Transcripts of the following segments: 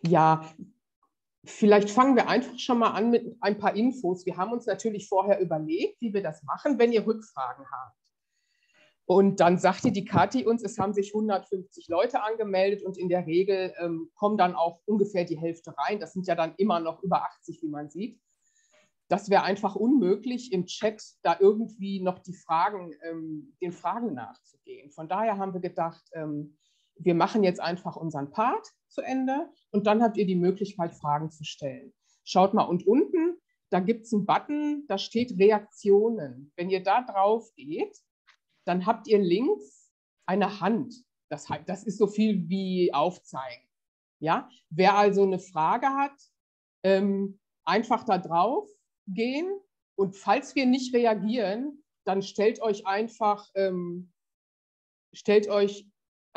Ja, vielleicht fangen wir einfach schon mal an mit ein paar Infos. Wir haben uns natürlich vorher überlegt, wie wir das machen, wenn ihr Rückfragen habt. Und dann sagte die Kathi uns, es haben sich 150 Leute angemeldet und in der Regel kommen dann auch ungefähr die Hälfte rein. Das sind ja dann immer noch über 80, wie man sieht. Das wäre einfach unmöglich, im Chat da irgendwie noch den Fragen nachzugehen. Von daher haben wir gedacht, wir machen jetzt einfach unseren Part zu Ende und dann habt ihr die Möglichkeit, Fragen zu stellen. Schaut mal, und unten, da gibt es einen Button, da steht Reaktionen. Wenn ihr da drauf geht, dann habt ihr links eine Hand. Das ist so viel wie aufzeigen. Ja? Wer also eine Frage hat, einfach da drauf gehen und falls wir nicht reagieren, dann stellt euch einfach, stellt euch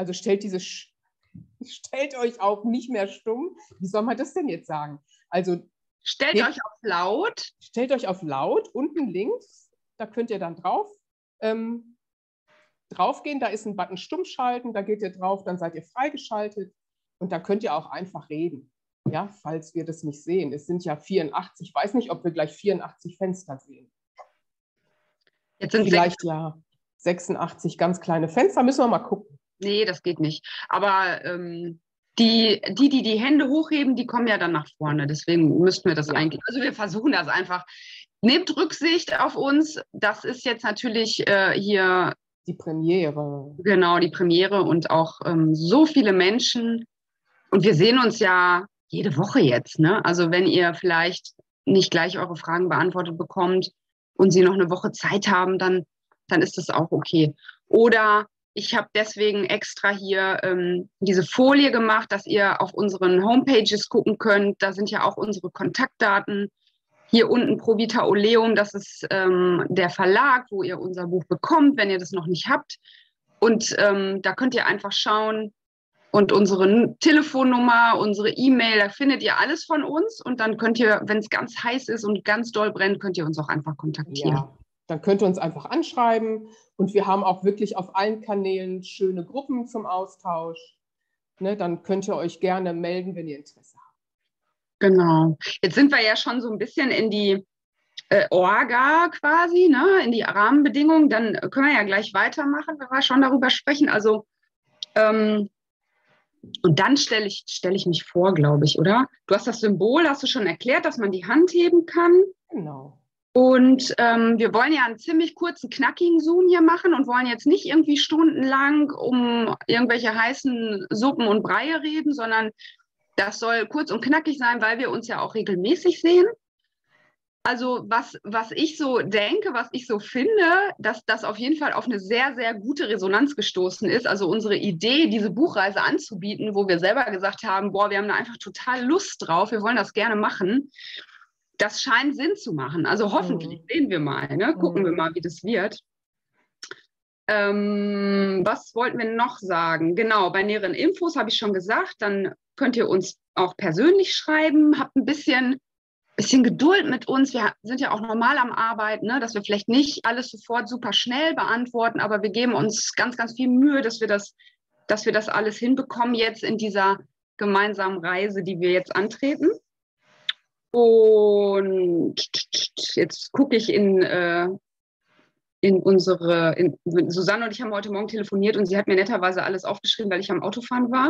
auf nicht mehr stumm. Wie soll man das denn jetzt sagen? Also stellt euch auf laut. Stellt euch auf laut, unten links, da könnt ihr dann draufgehen, da ist ein Button Stumm schalten, da geht ihr drauf, dann seid ihr freigeschaltet und dann könnt ihr auch einfach reden, ja, falls wir das nicht sehen. Es sind ja 84, ich weiß nicht, ob wir gleich 84 Fenster sehen. Jetzt sind vielleicht ja 86 ganz kleine Fenster, müssen wir mal gucken. Nee, das geht nicht. Aber die Hände hochheben, die kommen ja dann nach vorne. Deswegen müssten wir das eigentlich, also wir versuchen das einfach. Nehmt Rücksicht auf uns. Das ist jetzt natürlich hier die Premiere. Genau, die Premiere und auch so viele Menschen. Und wir sehen uns ja jede Woche jetzt, ne? Also wenn ihr vielleicht nicht gleich eure Fragen beantwortet bekommt und sie noch eine Woche Zeit haben, dann ist das auch okay. Oder ich habe deswegen extra hier diese Folie gemacht, dass ihr auf unseren Homepages gucken könnt. Da sind ja auch unsere Kontaktdaten. Hier unten Pro Vita Oleum, das ist der Verlag, wo ihr unser Buch bekommt, wenn ihr das noch nicht habt. Und da könnt ihr einfach schauen und unsere Telefonnummer, unsere E-Mail, da findet ihr alles von uns. Und dann könnt ihr, wenn es ganz heiß ist und ganz doll brennt, könnt ihr uns auch einfach kontaktieren. Ja, dann könnt ihr uns einfach anschreiben. Und wir haben auch wirklich auf allen Kanälen schöne Gruppen zum Austausch. Ne, dann könnt ihr euch gerne melden, wenn ihr Interesse habt. Genau. Jetzt sind wir ja schon so ein bisschen in die Orga quasi, ne, in die Rahmenbedingungen. Dann können wir ja gleich weitermachen, wenn wir schon darüber sprechen. Also, und dann stelle ich mich vor, glaube ich, oder? Du hast das Symbol, hast du schon erklärt, dass man die Hand heben kann. Genau. Und wir wollen ja einen ziemlich kurzen, knackigen Zoom hier machen und wollen jetzt nicht irgendwie stundenlang um irgendwelche heißen Suppen und Breie reden, sondern das soll kurz und knackig sein, weil wir uns ja auch regelmäßig sehen. Also was ich so denke, was ich so finde, dass das auf jeden Fall auf eine sehr, sehr gute Resonanz gestoßen ist. Also unsere Idee, diese Buchreise anzubieten, wo wir selber gesagt haben, boah, wir haben da einfach total Lust drauf, wir wollen das gerne machen. Das scheint Sinn zu machen. Also hoffentlich sehen wir mal, ne? Gucken wir mal, wie das wird. Was wollten wir noch sagen? Genau, bei näheren Infos habe ich schon gesagt, dann könnt ihr uns auch persönlich schreiben, habt ein bisschen Geduld mit uns. Wir sind ja auch normal am Arbeiten, ne? Dass wir vielleicht nicht alles sofort super schnell beantworten, aber wir geben uns ganz, ganz viel Mühe, dass wir das alles hinbekommen jetzt in dieser gemeinsamen Reise, die wir jetzt antreten. Und jetzt gucke ich Susanne und ich haben heute Morgen telefoniert und sie hat mir netterweise alles aufgeschrieben, weil ich am Autofahren war.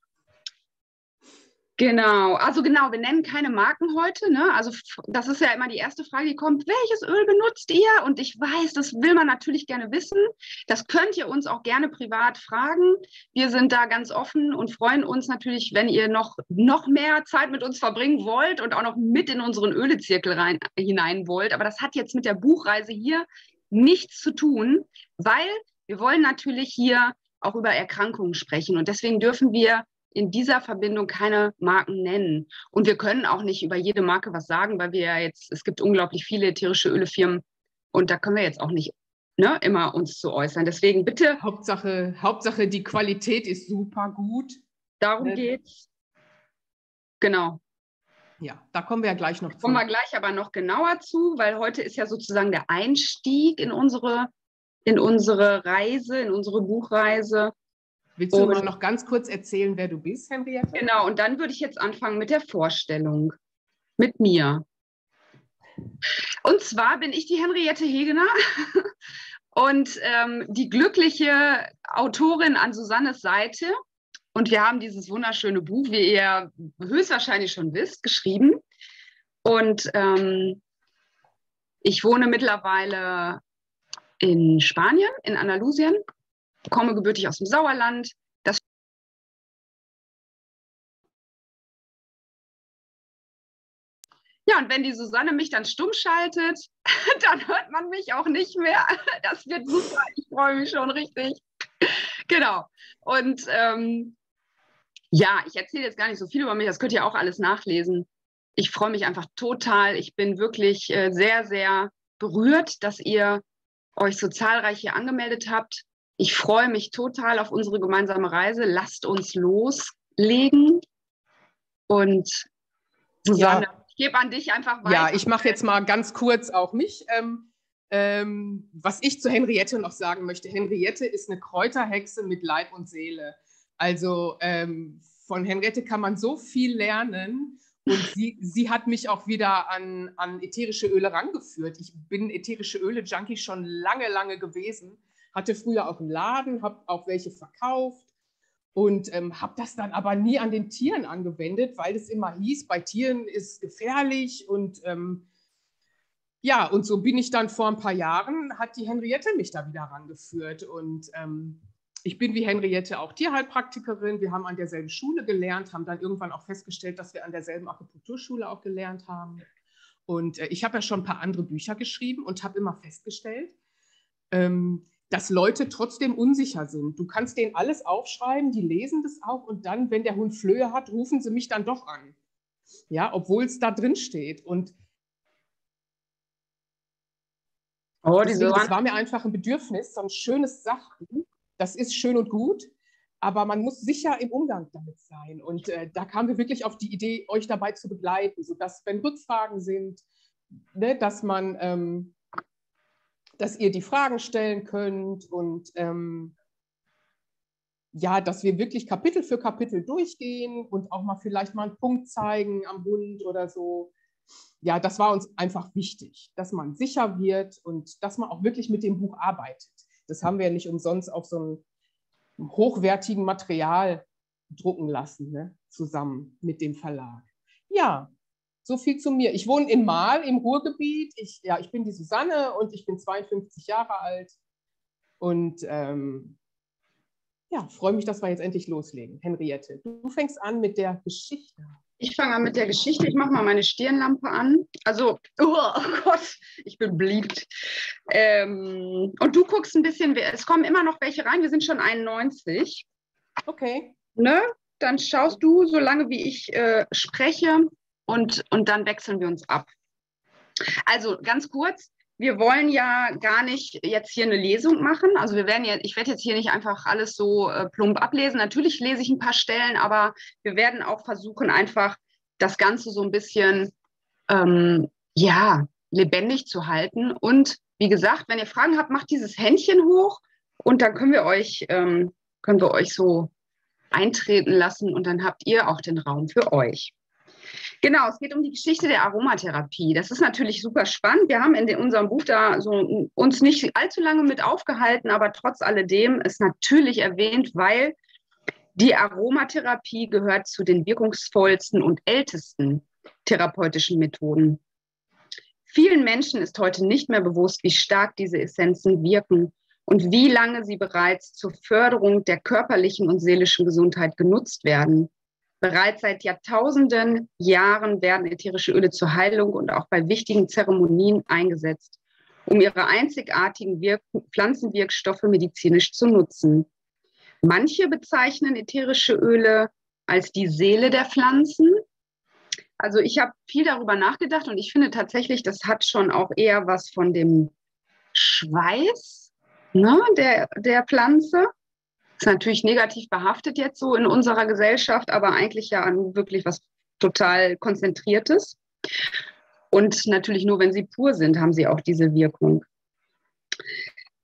Genau, also genau, wir nennen keine Marken heute, ne? Also das ist ja immer die erste Frage, die kommt, welches Öl benutzt ihr? Und ich weiß, das will man natürlich gerne wissen. Das könnt ihr uns auch gerne privat fragen. Wir sind da ganz offen und freuen uns natürlich, wenn ihr noch mehr Zeit mit uns verbringen wollt und auch noch mit in unseren Ölezirkel hinein wollt. Aber das hat jetzt mit der Buchreise hier nichts zu tun, weil wir wollen natürlich hier auch über Erkrankungen sprechen und deswegen dürfen wir in dieser Verbindung keine Marken nennen. Und wir können auch nicht über jede Marke was sagen, weil es gibt unglaublich viele ätherische Ölefirmen und da können wir jetzt auch nicht immer uns zu äußern. Deswegen bitte. Hauptsache, die Qualität ist super gut. Darum geht's. Genau. Ja, da kommen wir ja gleich noch zu. Kommen wir gleich aber noch genauer zu, weil heute ist ja sozusagen der Einstieg in unsere Reise, in unsere Buchreise. Willst du mal noch ganz kurz erzählen, wer du bist, Henriette? Genau, und dann würde ich jetzt anfangen mit der Vorstellung, mit mir. Und zwar bin ich die Henriette Hegener und die glückliche Autorin an Susannes Seite. Und wir haben dieses wunderschöne Buch, wie ihr höchstwahrscheinlich schon wisst, geschrieben. Und ich wohne mittlerweile in Spanien, in Andalusien, komme gebürtig aus dem Sauerland. Ja, und wenn die Susanne mich dann stumm schaltet, dann hört man mich auch nicht mehr. Das wird super, ich freue mich schon richtig. Genau. Und ja, ich erzähle jetzt gar nicht so viel über mich, das könnt ihr auch alles nachlesen. Ich freue mich einfach total. Ich bin wirklich sehr, sehr berührt, dass ihr euch so zahlreich hier angemeldet habt. Ich freue mich total auf unsere gemeinsame Reise. Lasst uns loslegen. Und Susanne, ich gebe an dich einfach weiter. Ja, ich mache jetzt mal ganz kurz auch mich. Was ich zu Henriette noch sagen möchte. Henriette ist eine Kräuterhexe mit Leib und Seele. Also von Henriette kann man so viel lernen. Und sie hat mich auch wieder an ätherische Öle rangeführt. Ich bin ätherische Öle-Junkie schon lange, lange gewesen. Hatte früher auch einen Laden, habe auch welche verkauft. Und habe das dann aber nie an den Tieren angewendet, weil es immer hieß, bei Tieren ist gefährlich. Und ja, und so bin ich dann vor ein paar Jahren, hat die Henriette mich da wieder rangeführt. Und ich bin wie Henriette auch Tierheilpraktikerin. Wir haben an derselben Schule gelernt, haben dann irgendwann auch festgestellt, dass wir an derselben Akupunkturschule auch gelernt haben. Und ich habe ja schon ein paar andere Bücher geschrieben und habe immer festgestellt, dass Leute trotzdem unsicher sind. Du kannst denen alles aufschreiben, die lesen das auch und dann, wenn der Hund Flöhe hat, rufen sie mich dann doch an. Ja, obwohl es da drin steht. Und deswegen, das war mir einfach ein Bedürfnis, so ein schönes Sachbuch. Das ist schön und gut, aber man muss sicher im Umgang damit sein. Und da kamen wir wirklich auf die Idee, euch dabei zu begleiten, sodass, wenn Rückfragen sind, ne, dass ihr die Fragen stellen könnt und ja, dass wir wirklich Kapitel für Kapitel durchgehen und auch mal vielleicht mal einen Punkt zeigen am Hund oder so. Ja, das war uns einfach wichtig, dass man sicher wird und dass man auch wirklich mit dem Buch arbeitet. Das haben wir ja nicht umsonst auf so einem hochwertigen Material drucken lassen, ne? Zusammen mit dem Verlag. Ja, so viel zu mir. Ich wohne in Marl im Ruhrgebiet. Ich bin die Susanne und ich bin 52 Jahre alt. Und ja, freue mich, dass wir jetzt endlich loslegen. Henriette, du fängst an mit der Geschichte. Ich fange an mit der Geschichte. Ich mache mal meine Stirnlampe an. Also, oh Gott, ich bin blind. Und du guckst ein bisschen, es kommen immer noch welche rein. Wir sind schon 91. Okay. Ne? Dann schaust du so lange, wie ich spreche und dann wechseln wir uns ab. Also ganz kurz. Wir wollen ja gar nicht jetzt hier eine Lesung machen. Also ich werde jetzt hier nicht einfach alles so plump ablesen. Natürlich lese ich ein paar Stellen, aber wir werden auch versuchen, einfach das Ganze so ein bisschen ja, lebendig zu halten. Und wie gesagt, wenn ihr Fragen habt, macht dieses Händchen hoch und dann können wir euch so eintreten lassen und dann habt ihr auch den Raum für euch. Genau, es geht um die Geschichte der Aromatherapie. Das ist natürlich super spannend. Wir haben in unserem Buch da so uns nicht allzu lange mit aufgehalten, aber trotz alledem ist natürlich erwähnt, weil die Aromatherapie gehört zu den wirkungsvollsten und ältesten therapeutischen Methoden. Vielen Menschen ist heute nicht mehr bewusst, wie stark diese Essenzen wirken und wie lange sie bereits zur Förderung der körperlichen und seelischen Gesundheit genutzt werden. Bereits seit Jahrtausenden Jahren werden ätherische Öle zur Heilung und auch bei wichtigen Zeremonien eingesetzt, um ihre einzigartigen Pflanzenwirkstoffe medizinisch zu nutzen. Manche bezeichnen ätherische Öle als die Seele der Pflanzen. Also ich habe viel darüber nachgedacht und ich finde tatsächlich, das hat schon auch eher was von dem Schweiß, ne, der Pflanze. Ist natürlich negativ behaftet jetzt so in unserer Gesellschaft, aber eigentlich ja wirklich was total Konzentriertes. Und natürlich nur, wenn sie pur sind, haben sie auch diese Wirkung.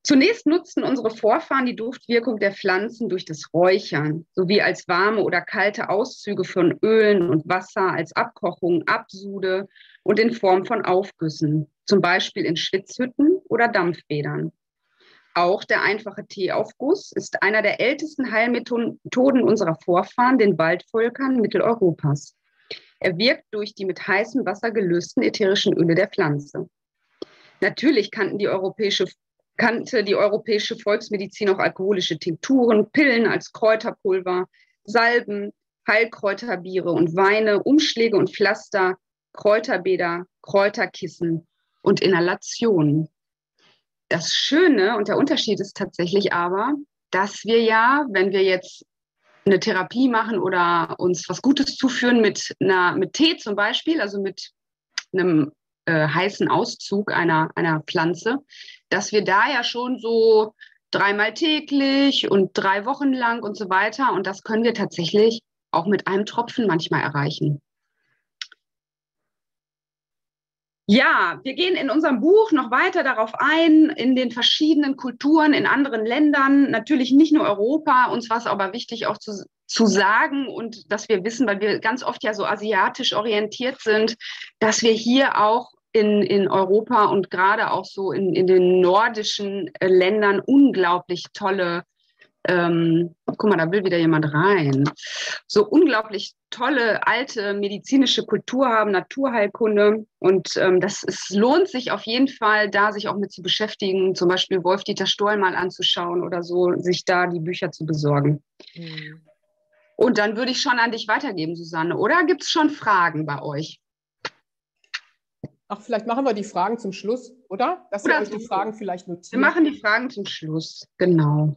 Zunächst nutzten unsere Vorfahren die Duftwirkung der Pflanzen durch das Räuchern sowie als warme oder kalte Auszüge von Ölen und Wasser, als Abkochung, Absude und in Form von Aufgüssen, zum Beispiel in Schwitzhütten oder Dampfbädern. Auch der einfache Teeaufguss ist einer der ältesten Heilmethoden unserer Vorfahren, den Waldvölkern Mitteleuropas. Er wirkt durch die mit heißem Wasser gelösten ätherischen Öle der Pflanze. Natürlich kannte die europäische Volksmedizin auch alkoholische Tinkturen, Pillen als Kräuterpulver, Salben, Heilkräuterbiere und Weine, Umschläge und Pflaster, Kräuterbäder, Kräuterkissen und Inhalationen. Das Schöne und der Unterschied ist tatsächlich aber, dass wir ja, wenn wir jetzt eine Therapie machen oder uns was Gutes zuführen mit Tee zum Beispiel, also mit einem heißen Auszug einer Pflanze, dass wir da ja schon so 3-mal täglich und 3 Wochen lang und so weiter. Und das können wir tatsächlich auch mit einem Tropfen manchmal erreichen. Ja, wir gehen in unserem Buch noch weiter darauf ein, in den verschiedenen Kulturen, in anderen Ländern, natürlich nicht nur Europa. Uns war es aber wichtig auch zu sagen und dass wir wissen, weil wir ganz oft ja so asiatisch orientiert sind, dass wir hier auch in Europa und gerade auch so in den nordischen Ländern unglaublich tolle, guck mal, da will wieder jemand rein, so unglaublich tolle alte medizinische Kultur haben, Naturheilkunde. Und lohnt sich auf jeden Fall, da sich auch mit zu beschäftigen, zum Beispiel Wolf-Dieter Stoll mal anzuschauen oder so, sich da die Bücher zu besorgen. Mhm. Und dann würde ich schon an dich weitergeben, Susanne. Oder gibt es schon Fragen bei euch? Ach, vielleicht machen wir die Fragen zum Schluss, oder? Dass ihr euch die Fragen vielleicht notiert. Wir machen die Fragen zum Schluss, genau.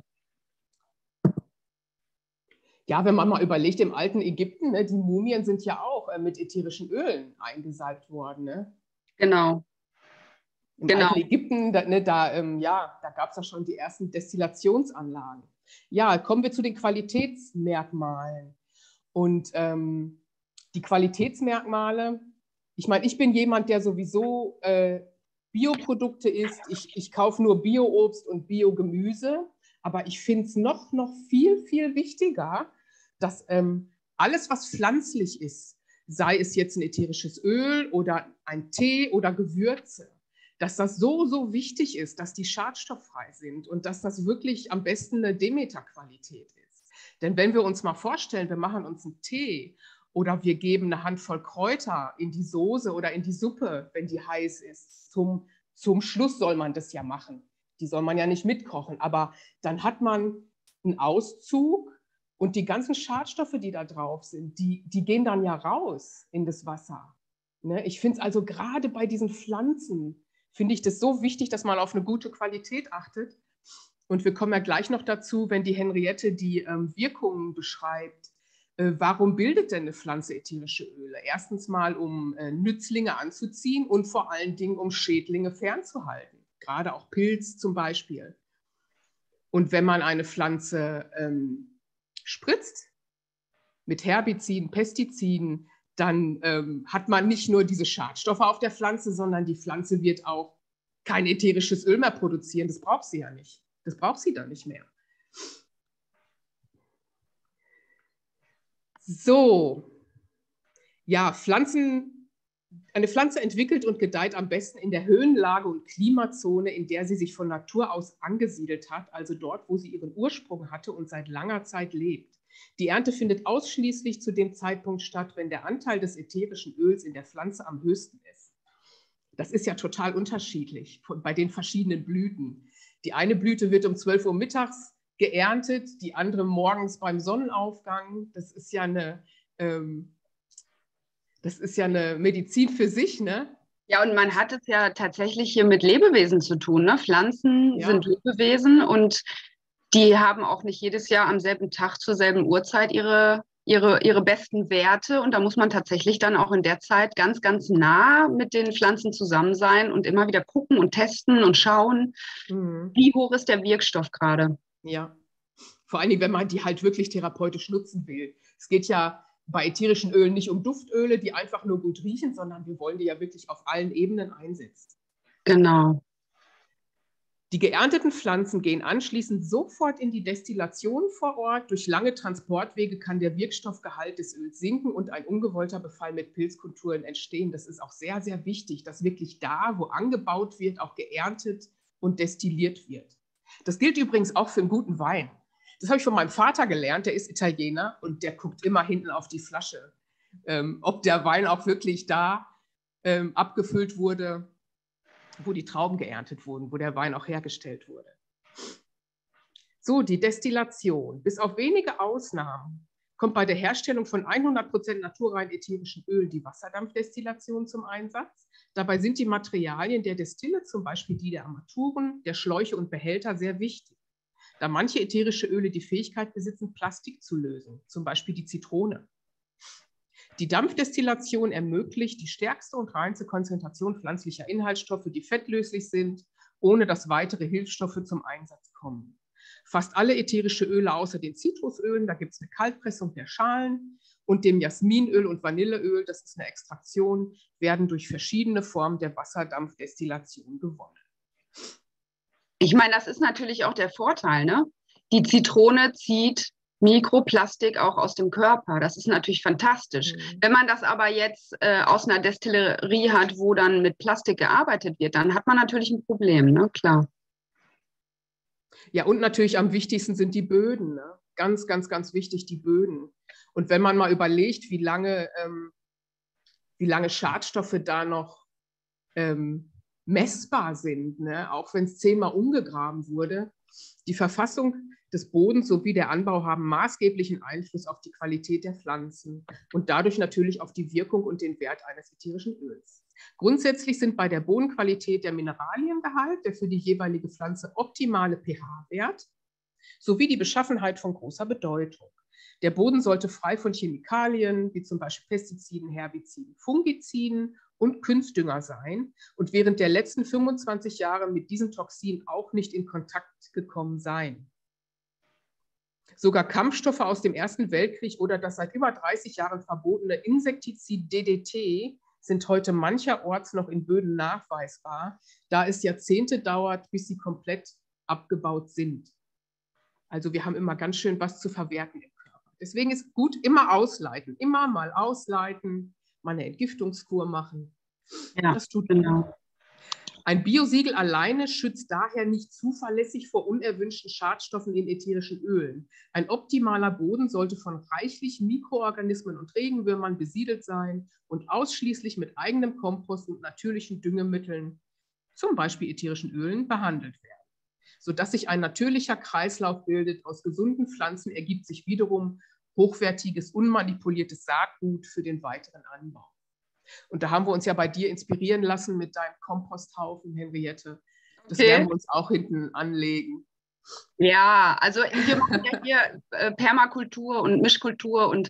Ja, wenn man mal überlegt, im alten Ägypten, ne, die Mumien sind ja auch mit ätherischen Ölen eingesalbt worden. Ne? Genau. Im alten Ägypten, da gab es ja schon die ersten Destillationsanlagen. Ja, kommen wir zu den Qualitätsmerkmalen. Und die Qualitätsmerkmale, ich meine, ich bin jemand, der sowieso Bioprodukte isst. Ich kaufe nur Bio-Obst und Biogemüse. Aber ich finde es noch viel, viel wichtiger, dass alles, was pflanzlich ist, sei es jetzt ein ätherisches Öl oder ein Tee oder Gewürze, dass das so wichtig ist, dass die schadstofffrei sind und dass das wirklich am besten eine Demeter-Qualität ist. Denn wenn wir uns mal vorstellen, wir machen uns einen Tee oder wir geben eine Handvoll Kräuter in die Soße oder in die Suppe, wenn die heiß ist, zum Schluss soll man das ja machen. Die soll man ja nicht mitkochen, aber dann hat man einen Auszug und die ganzen Schadstoffe, die da drauf sind, die gehen dann ja raus in das Wasser. Ne? Ich finde es also gerade bei diesen Pflanzen, finde ich das so wichtig, dass man auf eine gute Qualität achtet. Und wir kommen ja gleich noch dazu, wenn die Henriette die Wirkungen beschreibt. Warum bildet denn eine Pflanze ätherische Öle? Erstens mal, um Nützlinge anzuziehen und vor allen Dingen, um Schädlinge fernzuhalten. Gerade auch Pilz zum Beispiel. Und wenn man eine Pflanze spritzt mit Herbiziden, Pestiziden, dann hat man nicht nur diese Schadstoffe auf der Pflanze, sondern die Pflanze wird auch kein ätherisches Öl mehr produzieren. Das braucht sie ja nicht. Das braucht sie dann nicht mehr. So, ja, eine Pflanze entwickelt und gedeiht am besten in der Höhenlage und Klimazone, in der sie sich von Natur aus angesiedelt hat, also dort, wo sie ihren Ursprung hatte und seit langer Zeit lebt. Die Ernte findet ausschließlich zu dem Zeitpunkt statt, wenn der Anteil des ätherischen Öls in der Pflanze am höchsten ist. Das ist ja total unterschiedlich bei den verschiedenen Blüten. Die eine Blüte wird um 12 Uhr mittags geerntet, die andere morgens beim Sonnenaufgang. Das ist ja eine Medizin für sich, ne? Ja, und man hat es ja tatsächlich hier mit Lebewesen zu tun, ne? Pflanzen sind Lebewesen und die haben auch nicht jedes Jahr am selben Tag zur selben Uhrzeit ihre besten Werte. Und da muss man tatsächlich dann auch in der Zeit ganz, ganz nah mit den Pflanzen zusammen sein und immer wieder gucken und testen und schauen, wie hoch ist der Wirkstoff gerade. Ja, vor allen Dingen, wenn man die halt wirklich therapeutisch nutzen will. Es geht ja bei ätherischen Ölen nicht um Duftöle, die einfach nur gut riechen, sondern wir wollen die ja wirklich auf allen Ebenen einsetzen. Genau. Die geernteten Pflanzen gehen anschließend sofort in die Destillation vor Ort. Durch lange Transportwege kann der Wirkstoffgehalt des Öls sinken und ein ungewollter Befall mit Pilzkulturen entstehen. Das ist auch sehr, sehr wichtig, dass wirklich da, wo angebaut wird, auch geerntet und destilliert wird. Das gilt übrigens auch für einen guten Wein. Das habe ich von meinem Vater gelernt, der ist Italiener und der guckt immer hinten auf die Flasche, ob der Wein auch wirklich da abgefüllt wurde, wo die Trauben geerntet wurden, wo der Wein auch hergestellt wurde. So, die Destillation. Bis auf wenige Ausnahmen kommt bei der Herstellung von 100% naturrein ätherischen Öl die Wasserdampfdestillation zum Einsatz. Dabei sind die Materialien der Destille, zum Beispiel die der Armaturen, der Schläuche und Behälter, sehr wichtig, da manche ätherische Öle die Fähigkeit besitzen, Plastik zu lösen, zum Beispiel die Zitrone. Die Dampfdestillation ermöglicht die stärkste und reinste Konzentration pflanzlicher Inhaltsstoffe, die fettlöslich sind, ohne dass weitere Hilfsstoffe zum Einsatz kommen. Fast alle ätherische Öle außer den Zitrusölen, da gibt es eine Kaltpressung der Schalen, und dem Jasminöl und Vanilleöl, das ist eine Extraktion, werden durch verschiedene Formen der Wasserdampfdestillation gewonnen. Ich meine, das ist natürlich auch der Vorteil, ne? Die Zitrone zieht Mikroplastik auch aus dem Körper. Das ist natürlich fantastisch. Wenn man das aber jetzt aus einer Destillerie hat, wo dann mit Plastik gearbeitet wird, dann hat man natürlich ein Problem, ne? Klar. Ja, und natürlich am wichtigsten sind die Böden, ne? Ganz, ganz, ganz wichtig, die Böden. Und wenn man mal überlegt, wie lange Schadstoffe da noch messbar sind, ne? Auch wenn es 10-mal umgegraben wurde, die Verfassung des Bodens sowie der Anbau haben maßgeblichen Einfluss auf die Qualität der Pflanzen und dadurch natürlich auf die Wirkung und den Wert eines ätherischen Öls. Grundsätzlich sind bei der Bodenqualität der Mineraliengehalt, der für die jeweilige Pflanze optimale pH-Wert, sowie die Beschaffenheit von großer Bedeutung. Der Boden sollte frei von Chemikalien, wie zum Beispiel Pestiziden, Herbiziden, Fungiziden und Kunstdünger sein und während der letzten 25 Jahre mit diesen Toxinen auch nicht in Kontakt gekommen sein. Sogar Kampfstoffe aus dem Ersten Weltkrieg oder das seit über 30 Jahren verbotene Insektizid DDT sind heute mancherorts noch in Böden nachweisbar, da es Jahrzehnte dauert, bis sie komplett abgebaut sind. Also wir haben immer ganz schön was zu verwerten im Körper. Deswegen ist gut, immer ausleiten, immer mal ausleiten, mal eine Entgiftungskur machen. Ja, das tut genau. Ein Biosiegel alleine schützt daher nicht zuverlässig vor unerwünschten Schadstoffen in ätherischen Ölen. Ein optimaler Boden sollte von reichlich Mikroorganismen und Regenwürmern besiedelt sein und ausschließlich mit eigenem Kompost und natürlichen Düngemitteln, zum Beispiel ätherischen Ölen, behandelt werden. Sodass sich ein natürlicher Kreislauf bildet. Aus gesunden Pflanzen ergibt sich wiederum hochwertiges, unmanipuliertes Saatgut für den weiteren Anbau. Und da haben wir uns ja bei dir inspirieren lassen mit deinem Komposthaufen, Henriette. Das werden wir uns auch hinten anlegen. Ja, also wir machen ja hier Permakultur und Mischkultur und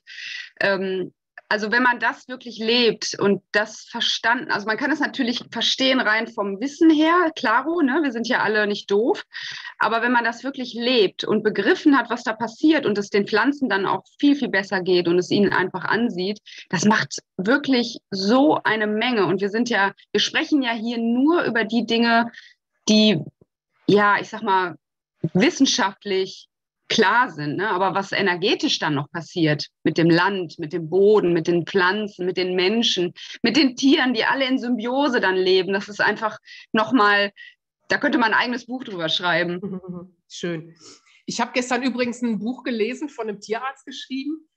also wenn man das wirklich lebt und das verstanden, also man kann es natürlich verstehen rein vom Wissen her, klaro, ne? Wir sind ja alle nicht doof, aber wenn man das wirklich lebt und begriffen hat, was da passiert und es den Pflanzen dann auch viel, viel besser geht und es ihnen einfach ansieht, das macht wirklich so eine Menge und wir sprechen ja hier nur über die Dinge, die, ja, ich sag mal, wissenschaftlich klar sind, ne? Aber was energetisch dann noch passiert mit dem Land, mit dem Boden, mit den Pflanzen, mit den Menschen, mit den Tieren, die alle in Symbiose dann leben, das ist einfach nochmal, da könnte man ein eigenes Buch drüber schreiben. Schön. Ich habe gestern übrigens ein Buch gelesen, von einem Tierarzt geschrieben,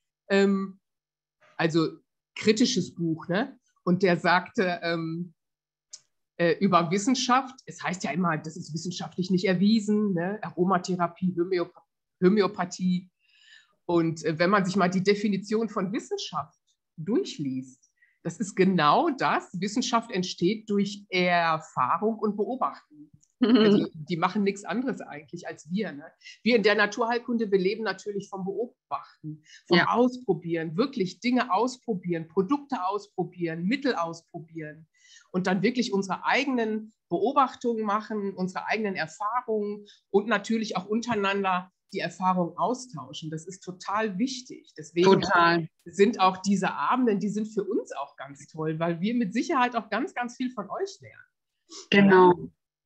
also kritisches Buch, ne? Und der sagte über Wissenschaft, es heißt ja immer, das ist wissenschaftlich nicht erwiesen, ne? Aromatherapie, Homöopathie. Und wenn man sich mal die Definition von Wissenschaft durchliest, das ist genau das. Wissenschaft entsteht durch Erfahrung und Beobachten. Also die machen nichts anderes eigentlich als wir. Ne? Wir in der Naturheilkunde, wir leben natürlich vom Beobachten, vom Ausprobieren, wirklich Dinge ausprobieren, Produkte ausprobieren, Mittel ausprobieren und dann wirklich unsere eigenen Beobachtungen machen, unsere eigenen Erfahrungen und natürlich auch untereinander die Erfahrung austauschen. Das ist total wichtig. Deswegen sind auch diese Abenden, die sind für uns auch ganz toll, weil wir mit Sicherheit auch ganz, ganz viel von euch lernen. Genau.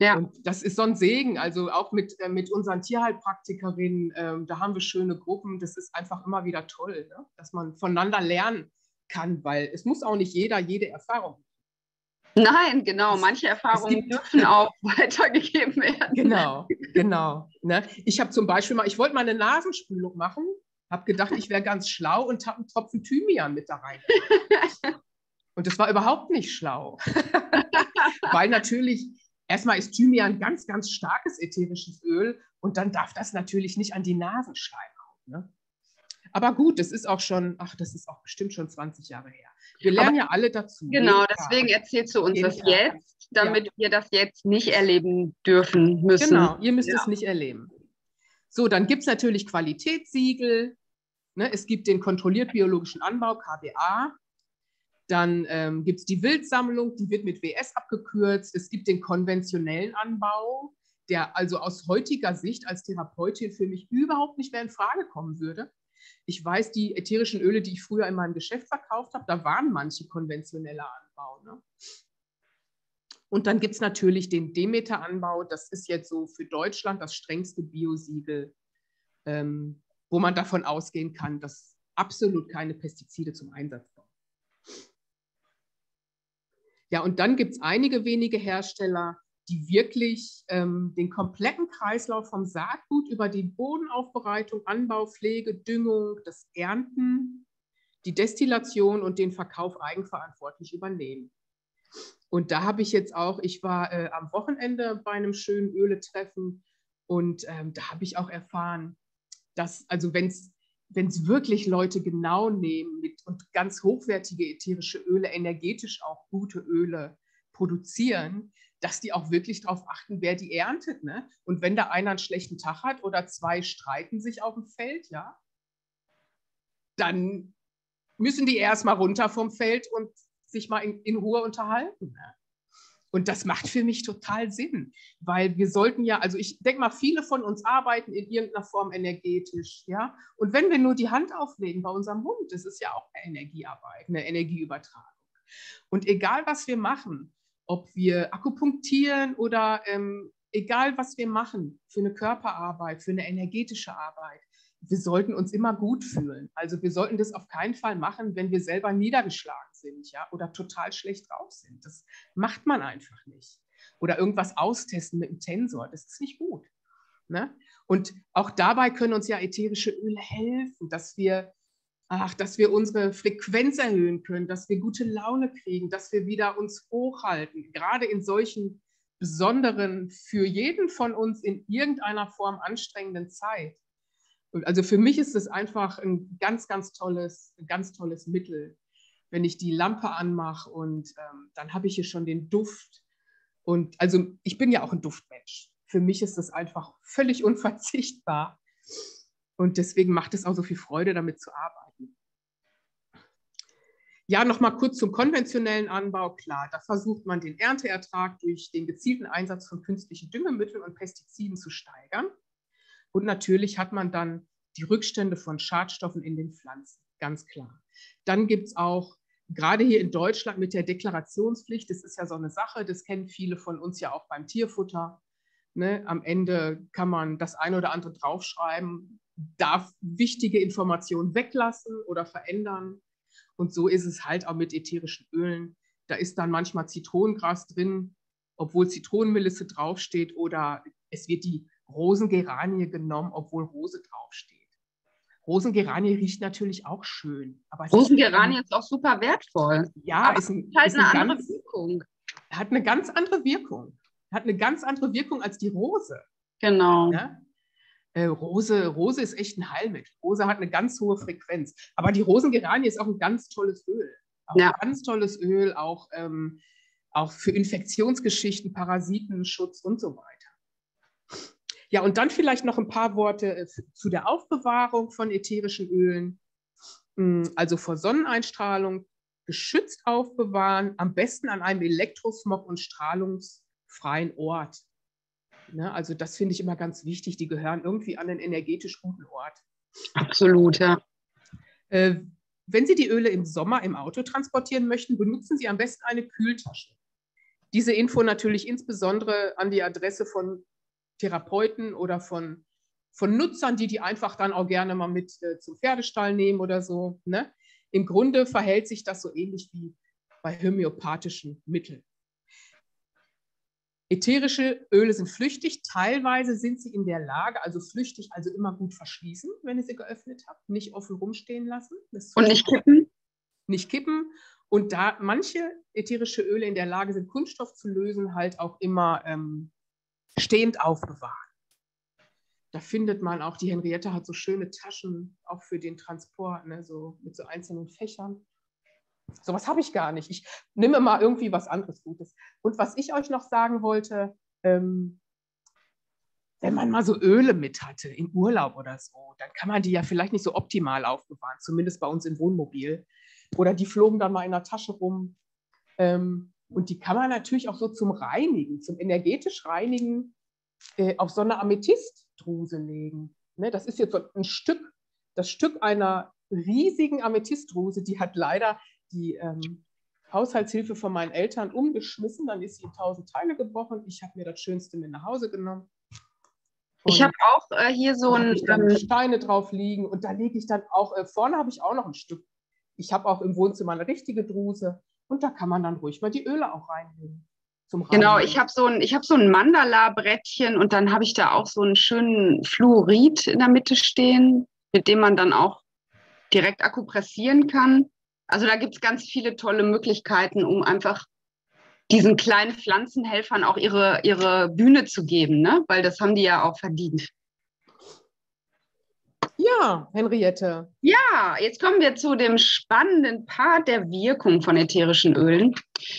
Ja. Und das ist so ein Segen, also auch mit unseren Tierheilpraktikerinnen, da haben wir schöne Gruppen, das ist einfach immer wieder toll, ne? Dass man voneinander lernen kann, weil es muss auch nicht jeder jede Erfahrung. Nein, genau. Manche Erfahrungen dürfen auch weitergegeben werden. Genau. Ne? Ich habe zum Beispiel ich wollte mal eine Nasenspülung machen, habe gedacht, ich wäre ganz schlau und habe einen Tropfen Thymian mit da rein. Und das war überhaupt nicht schlau. Weil natürlich, erstmal ist Thymian ganz, ganz starkes ätherisches Öl und dann darf das natürlich nicht an die Nasenschleimhaut. Ne? Aber gut, das ist auch bestimmt schon 20 Jahre her. Wir lernen ja alle dazu. Genau, deswegen erzählst du uns das jetzt, damit wir das jetzt nicht erleben dürfen müssen. Genau, ihr müsst es nicht erleben. So, dann gibt es natürlich Qualitätssiegel. Ne? Es gibt den kontrolliert biologischen Anbau, KBA. Dann gibt es die Wildsammlung, die wird mit WS abgekürzt. Es gibt den konventionellen Anbau, der also aus heutiger Sicht als Therapeutin für mich überhaupt nicht mehr in Frage kommen würde. Ich weiß, die ätherischen Öle, die ich früher in meinem Geschäft verkauft habe, da waren manche konventioneller Anbau. Ne? Und dann gibt es natürlich den Demeter-Anbau. Das ist jetzt so für Deutschland das strengste Biosiegel, wo man davon ausgehen kann, dass absolut keine Pestizide zum Einsatz kommen. Ja, und dann gibt es einige wenige Hersteller, die wirklich den kompletten Kreislauf vom Saatgut über die Bodenaufbereitung, Anbau, Pflege, Düngung, das Ernten, die Destillation und den Verkauf eigenverantwortlich übernehmen. Und da habe ich jetzt auch, ich war am Wochenende bei einem schönen Öletreffen und da habe ich auch erfahren, dass, also wenn es wirklich Leute genau nehmen und ganz hochwertige ätherische Öle, energetisch auch gute Öle produzieren, dass die auch wirklich darauf achten, wer die erntet. Ne? Und wenn da einer einen schlechten Tag hat oder zwei streiten sich auf dem Feld, ja, dann müssen die erstmal runter vom Feld und sich mal in Ruhe unterhalten. Ne? Und das macht für mich total Sinn, weil wir sollten ja, also ich denke mal, viele von uns arbeiten in irgendeiner Form energetisch, ja. Und wenn wir nur die Hand auflegen bei unserem Hund, das ist ja auch eine Energiearbeit, eine Energieübertragung. Und egal, was wir machen, ob wir akupunktieren oder egal, was wir machen, für eine Körperarbeit, für eine energetische Arbeit, wir sollten uns immer gut fühlen. Also wir sollten das auf keinen Fall machen, wenn wir selber niedergeschlagen sind, ja, oder total schlecht drauf sind. Das macht man einfach nicht. Oder irgendwas austesten mit dem Tensor, das ist nicht gut. Ne? Und auch dabei können uns ja ätherische Öle helfen, dass wir unsere Frequenz erhöhen können, dass wir gute Laune kriegen, dass wir wieder uns hochhalten, gerade in solchen besonderen, für jeden von uns in irgendeiner Form anstrengenden Zeit. Und also für mich ist es einfach ein ganz, ganz tolles Mittel, wenn ich die Lampe anmache und dann habe ich hier schon den Duft. Und also ich bin ja auch ein Duftmensch. Für mich ist das einfach völlig unverzichtbar. Und deswegen macht es auch so viel Freude, damit zu arbeiten. Ja, nochmal kurz zum konventionellen Anbau. Klar, da versucht man den Ernteertrag durch den gezielten Einsatz von künstlichen Düngemitteln und Pestiziden zu steigern. Und natürlich hat man dann die Rückstände von Schadstoffen in den Pflanzen, ganz klar. Dann gibt es auch, gerade hier in Deutschland mit der Deklarationspflicht, das ist ja so eine Sache, das kennen viele von uns ja auch beim Tierfutter. Ne? Am Ende kann man das eine oder andere draufschreiben, darf wichtige Informationen weglassen oder verändern. Und so ist es halt auch mit ätherischen Ölen. Da ist dann manchmal Zitronengras drin, obwohl Zitronenmelisse draufsteht, oder es wird die Rosengeranie genommen, obwohl Rose draufsteht. Rosengeranie riecht natürlich auch schön. Aber Rosengeranie ist auch super wertvoll. Ja, aber ist halt eine andere Wirkung. Hat eine ganz andere Wirkung. Hat eine ganz andere Wirkung als die Rose. Genau. Ja? Rose ist echt ein Heilmittel. Rose hat eine ganz hohe Frequenz. Aber die Rosengeranie ist auch ein ganz tolles Öl. Auch ein ganz tolles Öl, auch für Infektionsgeschichten, Parasitenschutz und so weiter. Ja, und dann vielleicht noch ein paar Worte zu der Aufbewahrung von ätherischen Ölen. Also vor Sonneneinstrahlung geschützt aufbewahren, am besten an einem Elektrosmog- und strahlungsfreien Ort. Ne, also das finde ich immer ganz wichtig. Die gehören irgendwie an einen energetisch guten Ort. Absolut, ja. Wenn Sie die Öle im Sommer im Auto transportieren möchten, benutzen Sie am besten eine Kühltasche. Diese Info natürlich insbesondere an die Adresse von Therapeuten oder von Nutzern, die einfach dann auch gerne mal mit zum Pferdestall nehmen oder so. Ne? Im Grunde verhält sich das so ähnlich wie bei homöopathischen Mitteln. Ätherische Öle sind flüchtig. Teilweise sind sie in der Lage, also flüchtig, also immer gut verschließen, wenn ihr sie geöffnet habt. Nicht offen rumstehen lassen. Und nicht kippen? Nicht kippen. Und da manche ätherische Öle in der Lage sind, Kunststoff zu lösen, halt auch immer stehend aufbewahren. Da findet man auch, die Henriette hat so schöne Taschen, auch für den Transport, ne, so mit so einzelnen Fächern. Sowas habe ich gar nicht. Ich nehme mal irgendwie was anderes Gutes. Und was ich euch noch sagen wollte, wenn man mal so Öle mit hatte, im Urlaub oder so, dann kann man die ja vielleicht nicht so optimal aufbewahren, zumindest bei uns im Wohnmobil. Oder die flogen dann mal in der Tasche rum. Und die kann man natürlich auch so zum Reinigen, zum energetisch Reinigen auf so eine Amethystdruse legen. Ne, das ist jetzt so ein Stück, das Stück einer riesigen Amethystdruse, die hat leider die Haushaltshilfe von meinen Eltern umgeschmissen, dann ist sie in 1000 Teile gebrochen. Ich habe mir das Schönste mit nach Hause genommen. Und ich habe auch hier so ein Steine drauf liegen und da lege ich dann auch, vorne habe ich auch noch ein Stück. Ich habe auch im Wohnzimmer eine richtige Druse und da kann man dann ruhig mal die Öle auch reinlegen. Genau, ich habe so ein Mandala-Brettchen und dann habe ich da auch so einen schönen Fluorid in der Mitte stehen, mit dem man dann auch direkt akupressieren kann. Also da gibt es ganz viele tolle Möglichkeiten, um einfach diesen kleinen Pflanzenhelfern auch ihre Bühne zu geben, ne? Weil das haben die ja auch verdient. Ja, Henriette. Ja, jetzt kommen wir zu dem spannenden Part der Wirkung von ätherischen Ölen.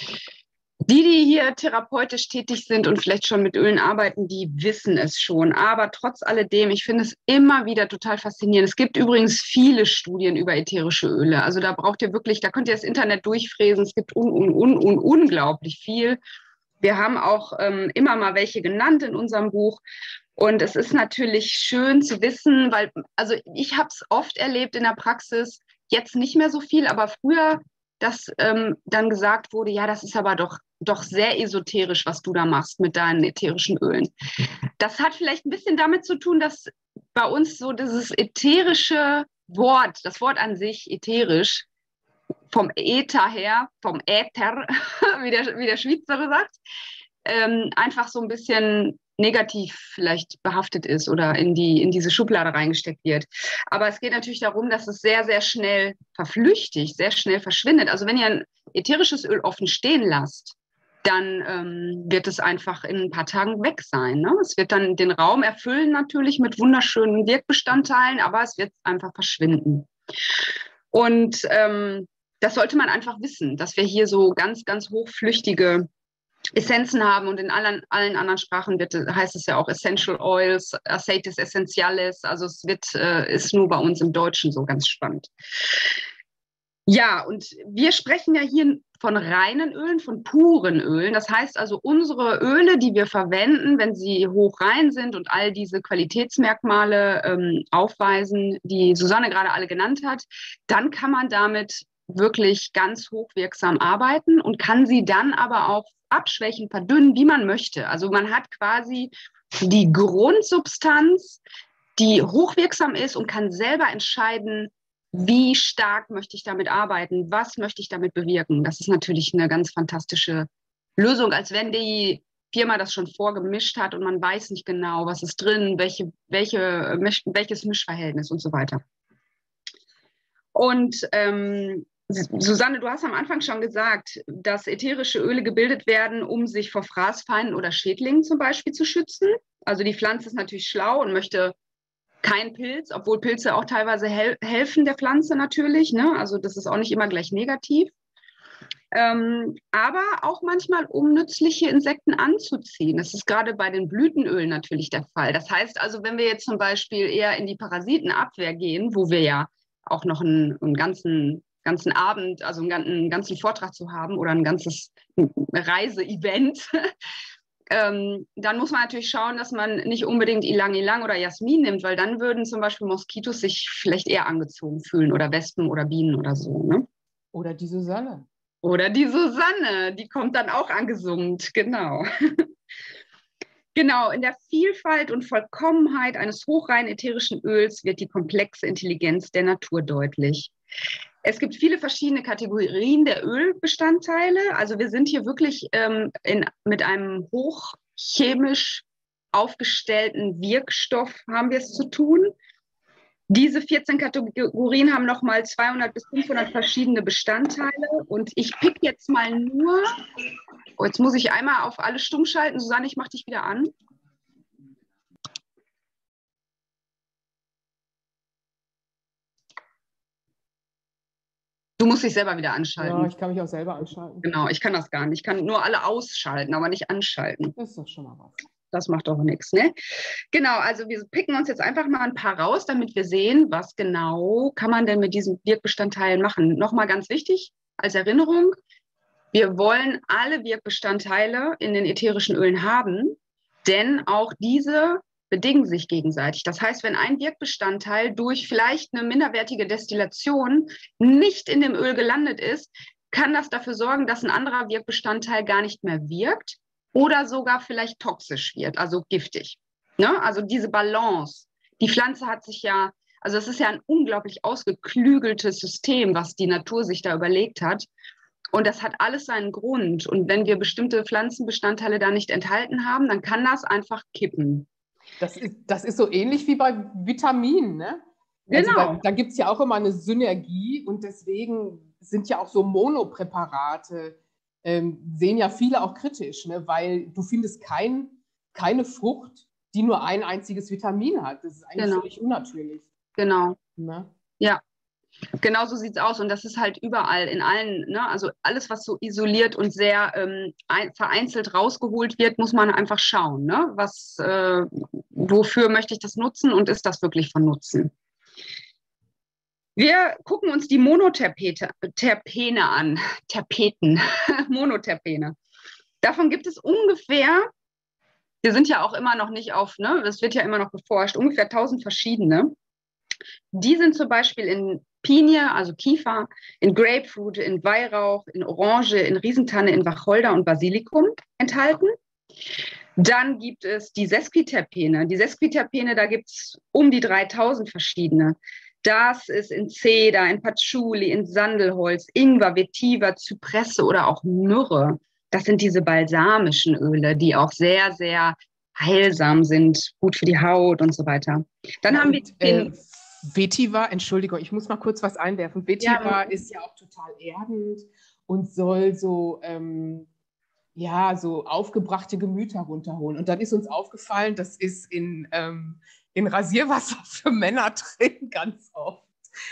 Die hier therapeutisch tätig sind und vielleicht schon mit Ölen arbeiten, die wissen es schon. Aber trotz alledem, ich finde es immer wieder total faszinierend. Es gibt übrigens viele Studien über ätherische Öle. Also da braucht ihr wirklich, da könnt ihr das Internet durchfräsen. Es gibt unglaublich viel. Wir haben auch immer mal welche genannt in unserem Buch. Und es ist natürlich schön zu wissen, weil, also ich habe es oft erlebt in der Praxis, jetzt nicht mehr so viel, aber früher, dass dann gesagt wurde, ja, das ist aber doch sehr esoterisch, was du da machst mit deinen ätherischen Ölen. Das hat vielleicht ein bisschen damit zu tun, dass bei uns so dieses ätherische Wort, das Wort an sich ätherisch, vom Äther her, vom Äther, wie der Schweizer sagt, einfach so ein bisschen negativ vielleicht behaftet ist oder in diese Schublade reingesteckt wird. Aber es geht natürlich darum, dass es sehr, sehr schnell verflüchtigt, sehr schnell verschwindet. Also wenn ihr ein ätherisches Öl offen stehen lasst, dann wird es einfach in ein paar Tagen weg sein. Ne? Es wird dann den Raum erfüllen natürlich mit wunderschönen Wirkbestandteilen, aber es wird einfach verschwinden. Und das sollte man einfach wissen, dass wir hier so ganz, ganz hochflüchtige Essenzen haben und in allen anderen Sprachen heißt es ja auch Essential Oils, Aceites Essentiales, also es ist nur bei uns im Deutschen so ganz spannend. Ja, und wir sprechen ja hier von reinen Ölen, von puren Ölen. Das heißt also, unsere Öle, die wir verwenden, wenn sie hochrein sind und all diese Qualitätsmerkmale aufweisen, die Susanne gerade alle genannt hat, dann kann man damit wirklich ganz hochwirksam arbeiten und kann sie dann aber auch abschwächen, verdünnen, wie man möchte. Also man hat quasi die Grundsubstanz, die hochwirksam ist und kann selber entscheiden, wie stark möchte ich damit arbeiten, was möchte ich damit bewirken. Das ist natürlich eine ganz fantastische Lösung, als wenn die Firma das schon vorgemischt hat und man weiß nicht genau, was ist drin, welches Mischverhältnis und so weiter. Und Susanne, du hast am Anfang schon gesagt, dass ätherische Öle gebildet werden, um sich vor Fraßfeinden oder Schädlingen zum Beispiel zu schützen. Also die Pflanze ist natürlich schlau und möchte keinen Pilz, obwohl Pilze auch teilweise helfen der Pflanze natürlich. Ne? Also das ist auch nicht immer gleich negativ. Aber auch manchmal, um nützliche Insekten anzuziehen. Das ist gerade bei den Blütenölen natürlich der Fall. Das heißt also, wenn wir jetzt zum Beispiel eher in die Parasitenabwehr gehen, wo wir ja auch noch einen ganzen Abend, also einen ganzen Vortrag zu haben oder ein ganzes Reise-Event, dann muss man natürlich schauen, dass man nicht unbedingt Ylang-Ylang oder Jasmin nimmt, weil dann würden zum Beispiel Moskitos sich vielleicht eher angezogen fühlen oder Wespen oder Bienen oder so. Ne? Oder die Susanne. Oder die Susanne, die kommt dann auch angesummt, genau. Genau, in der Vielfalt und Vollkommenheit eines hochreinen ätherischen Öls wird die komplexe Intelligenz der Natur deutlich. Es gibt viele verschiedene Kategorien der Ölbestandteile. Also wir sind hier wirklich mit einem hochchemisch aufgestellten Wirkstoff haben wir es zu tun. Diese 14 Kategorien haben nochmal 200 bis 500 verschiedene Bestandteile. Und ich pick jetzt mal nur, oh, jetzt muss ich einmal auf alle stumm schalten. Susanne, ich mache dich wieder an. Du musst dich selber wieder anschalten. Ja, ich kann mich auch selber anschalten. Genau, ich kann das gar nicht. Ich kann nur alle ausschalten, aber nicht anschalten. Das ist doch schon mal was. Das macht doch nichts, ne? Genau, also wir picken uns jetzt einfach mal ein paar raus, damit wir sehen, was genau kann man denn mit diesen Wirkbestandteilen machen. Nochmal ganz wichtig als Erinnerung, wir wollen alle Wirkbestandteile in den ätherischen Ölen haben, denn auch diese bedingen sich gegenseitig. Das heißt, wenn ein Wirkbestandteil durch vielleicht eine minderwertige Destillation nicht in dem Öl gelandet ist, kann das dafür sorgen, dass ein anderer Wirkbestandteil gar nicht mehr wirkt oder sogar vielleicht toxisch wird, also giftig. Ne? Also diese Balance. Die Pflanze hat sich ja, also es ist ja ein unglaublich ausgeklügeltes System, was die Natur sich da überlegt hat. Und das hat alles seinen Grund. Und wenn wir bestimmte Pflanzenbestandteile da nicht enthalten haben, dann kann das einfach kippen. Das ist so ähnlich wie bei Vitaminen, ne? Genau. Also da gibt es ja auch immer eine Synergie und deswegen sind ja auch so Monopräparate, sehen ja viele auch kritisch, ne? Weil du findest keine Frucht, die nur ein einziges Vitamin hat. Das ist eigentlich völlig unnatürlich. Genau. Ne? Ja. Genau so sieht es aus und das ist halt überall in allen, ne? Also alles, was so isoliert und sehr vereinzelt rausgeholt wird, muss man einfach schauen, ne? Wofür möchte ich das nutzen und ist das wirklich von Nutzen? Wir gucken uns die Monoterpene an, Terpeten, Monoterpene. Davon gibt es ungefähr, wir sind ja auch immer noch nicht auf, ne? Das wird ja immer noch beforscht, ungefähr 1000 verschiedene. Die sind zum Beispiel in Pinie, also Kiefer, in Grapefruit, in Weihrauch, in Orange, in Riesentanne, in Wacholder und Basilikum enthalten. Dann gibt es die Sesquiterpene. Die Sesquiterpene, da gibt es um die 3000 verschiedene. Das ist in Zeder, in Patchouli, in Sandelholz, Ingwer, Vetiver, Zypresse oder auch Myrrhe. Das sind diese balsamischen Öle, die auch sehr, sehr heilsam sind, gut für die Haut und so weiter. Dann haben wir den Vetiver, Entschuldigung, ich muss mal kurz was einwerfen. Vetiver ist ja auch total erdend und soll so, so aufgebrachte Gemüter runterholen. Und dann ist uns aufgefallen, das ist in Rasierwasser für Männer drin, ganz oft.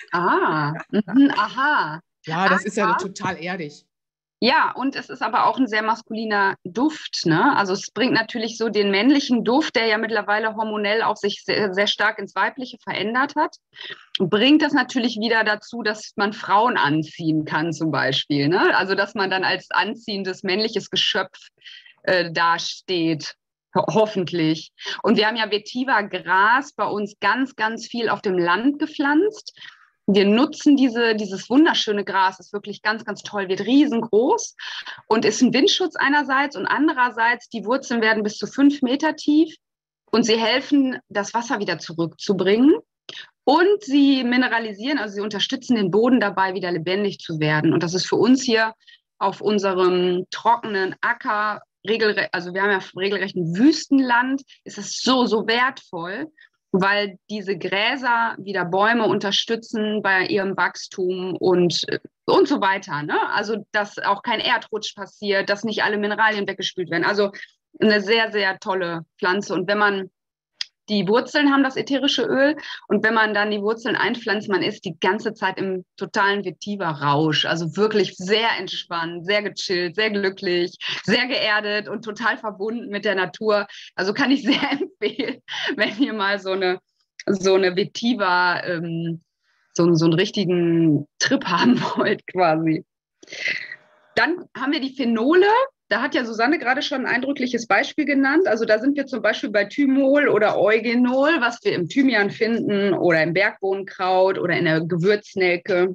Aha. Ja, das ist ja total erdig. Ja, und es ist aber auch ein sehr maskuliner Duft, ne? Also es bringt natürlich so den männlichen Duft, der ja mittlerweile hormonell auch sich sehr, sehr stark ins Weibliche verändert hat, bringt das natürlich wieder dazu, dass man Frauen anziehen kann zum Beispiel, ne? Also dass man dann als anziehendes männliches Geschöpf dasteht. Hoffentlich. Und wir haben ja Vetiver-Gras bei uns ganz, ganz viel auf dem Land gepflanzt. Wir nutzen dieses wunderschöne Gras, ist wirklich ganz, ganz toll, wird riesengroß und ist ein Windschutz einerseits und andererseits, die Wurzeln werden bis zu 5 Meter tief und sie helfen, das Wasser wieder zurückzubringen und sie mineralisieren, also sie unterstützen den Boden dabei, wieder lebendig zu werden. Und das ist für uns hier auf unserem trockenen Acker, also wir haben ja regelrecht ein Wüstenland, ist es so, so wertvoll, weil diese Gräser wieder Bäume unterstützen bei ihrem Wachstum und so weiter. Ne? Also, dass auch kein Erdrutsch passiert, dass nicht alle Mineralien weggespült werden. Also eine sehr, sehr tolle Pflanze. Und wenn man die Wurzeln haben, das ätherische Öl, und wenn man dann die Wurzeln einpflanzt, man ist die ganze Zeit im totalen Vetiver-Rausch. Also wirklich sehr entspannt, sehr gechillt, sehr glücklich, sehr geerdet und total verbunden mit der Natur. Also kann ich sehr empfehlen, wenn ihr mal so eine Vetiver, so einen richtigen Trip haben wollt quasi. Dann haben wir die Phenole. Da hat ja Susanne gerade schon ein eindrückliches Beispiel genannt. Also da sind wir zum Beispiel bei Thymol oder Eugenol, was wir im Thymian finden oder im Bergbohnenkraut oder in der Gewürznelke.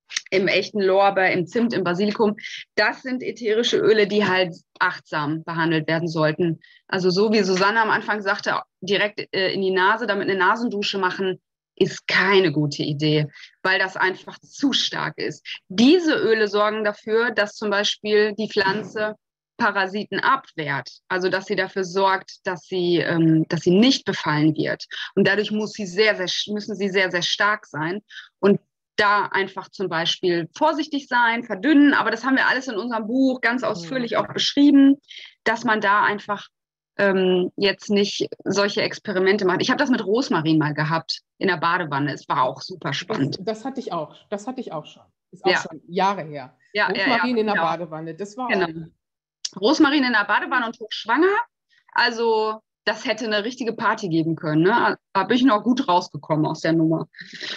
im echten Lorbeer, im Zimt, im Basilikum. Das sind ätherische Öle, die halt achtsam behandelt werden sollten. Also so wie Susanne am Anfang sagte, direkt in die Nase, damit eine Nasendusche machen, ist keine gute Idee, weil das einfach zu stark ist. Diese Öle sorgen dafür, dass zum Beispiel die Pflanze Parasiten abwehrt, also dass sie dafür sorgt, dass sie nicht befallen wird. Und dadurch müssen sie sehr, sehr stark sein. Und da einfach zum Beispiel vorsichtig sein, verdünnen, aber das haben wir alles in unserem Buch ganz ausführlich auch beschrieben, dass man da einfach jetzt nicht solche Experimente macht. Ich habe das mit Rosmarin mal gehabt in der Badewanne. Es war auch super spannend. Das hatte ich auch. Das hatte ich auch schon. Ist auch schon Jahre her. Ja, Rosmarin in der Badewanne. Das war auch. Rosmarin in der Badewanne und hochschwanger. Also das hätte eine richtige Party geben können. Ne? Da bin ich noch gut rausgekommen aus der Nummer.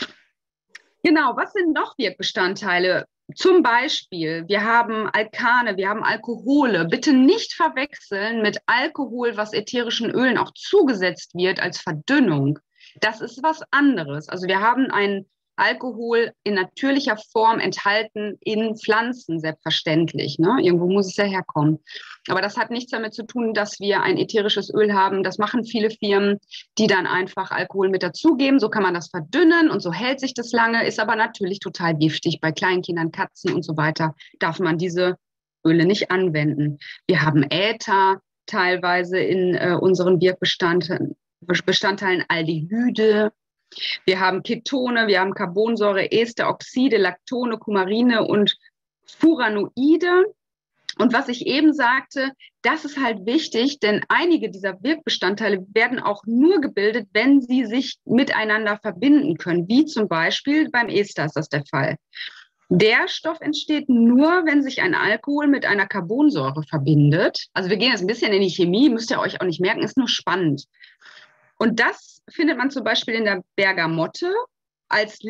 Genau, was sind noch Wirkbestandteile? Zum Beispiel, wir haben Alkane, wir haben Alkohole. Bitte nicht verwechseln mit Alkohol, was ätherischen Ölen auch zugesetzt wird als Verdünnung. Das ist was anderes. Also wir haben einen Alkohol in natürlicher Form enthalten in Pflanzen, selbstverständlich. Ne? Irgendwo muss es ja herkommen. Aber das hat nichts damit zu tun, dass wir ein ätherisches Öl haben. Das machen viele Firmen, die dann einfach Alkohol mit dazugeben. So kann man das verdünnen und so hält sich das lange, ist aber natürlich total giftig. Bei Kleinkindern, Katzen und so weiter darf man diese Öle nicht anwenden. Wir haben Äther teilweise in unseren Wirkbestandteilen, Aldehyde. Wir haben Ketone, wir haben Carbonsäure, Ester, Oxide, Lactone, Coumarine und Furanoide. Und was ich eben sagte, das ist halt wichtig, denn einige dieser Wirkbestandteile werden auch nur gebildet, wenn sie sich miteinander verbinden können, wie zum Beispiel beim Ester ist das der Fall. Der Stoff entsteht nur, wenn sich ein Alkohol mit einer Carbonsäure verbindet. Also wir gehen jetzt ein bisschen in die Chemie, müsst ihr euch auch nicht merken, ist nur spannend. Und das findet man zum Beispiel in der Bergamotte als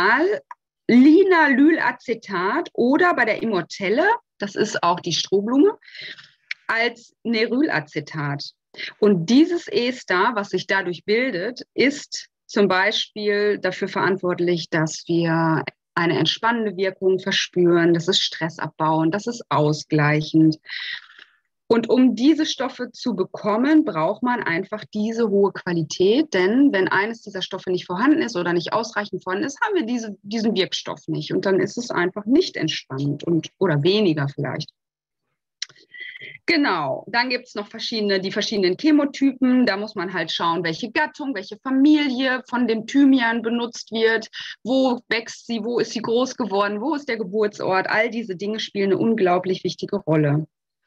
Linalylacetat oder bei der Immortelle, das ist auch die Strohblume, als Nerylacetat. Und dieses Ester, was sich dadurch bildet, ist zum Beispiel dafür verantwortlich, dass wir eine entspannende Wirkung verspüren, das ist stressabbauend, das ist ausgleichend. Und um diese Stoffe zu bekommen, braucht man einfach diese hohe Qualität, denn wenn eines dieser Stoffe nicht vorhanden ist oder nicht ausreichend vorhanden ist, haben wir diesen Wirkstoff nicht. Und dann ist es einfach nicht entspannend oder weniger vielleicht. Genau, dann gibt es noch die verschiedenen Chemotypen. Da muss man halt schauen, welche Gattung, welche Familie von dem Thymian benutzt wird, wo wächst sie, wo ist sie groß geworden, wo ist der Geburtsort. All diese Dinge spielen eine unglaublich wichtige Rolle.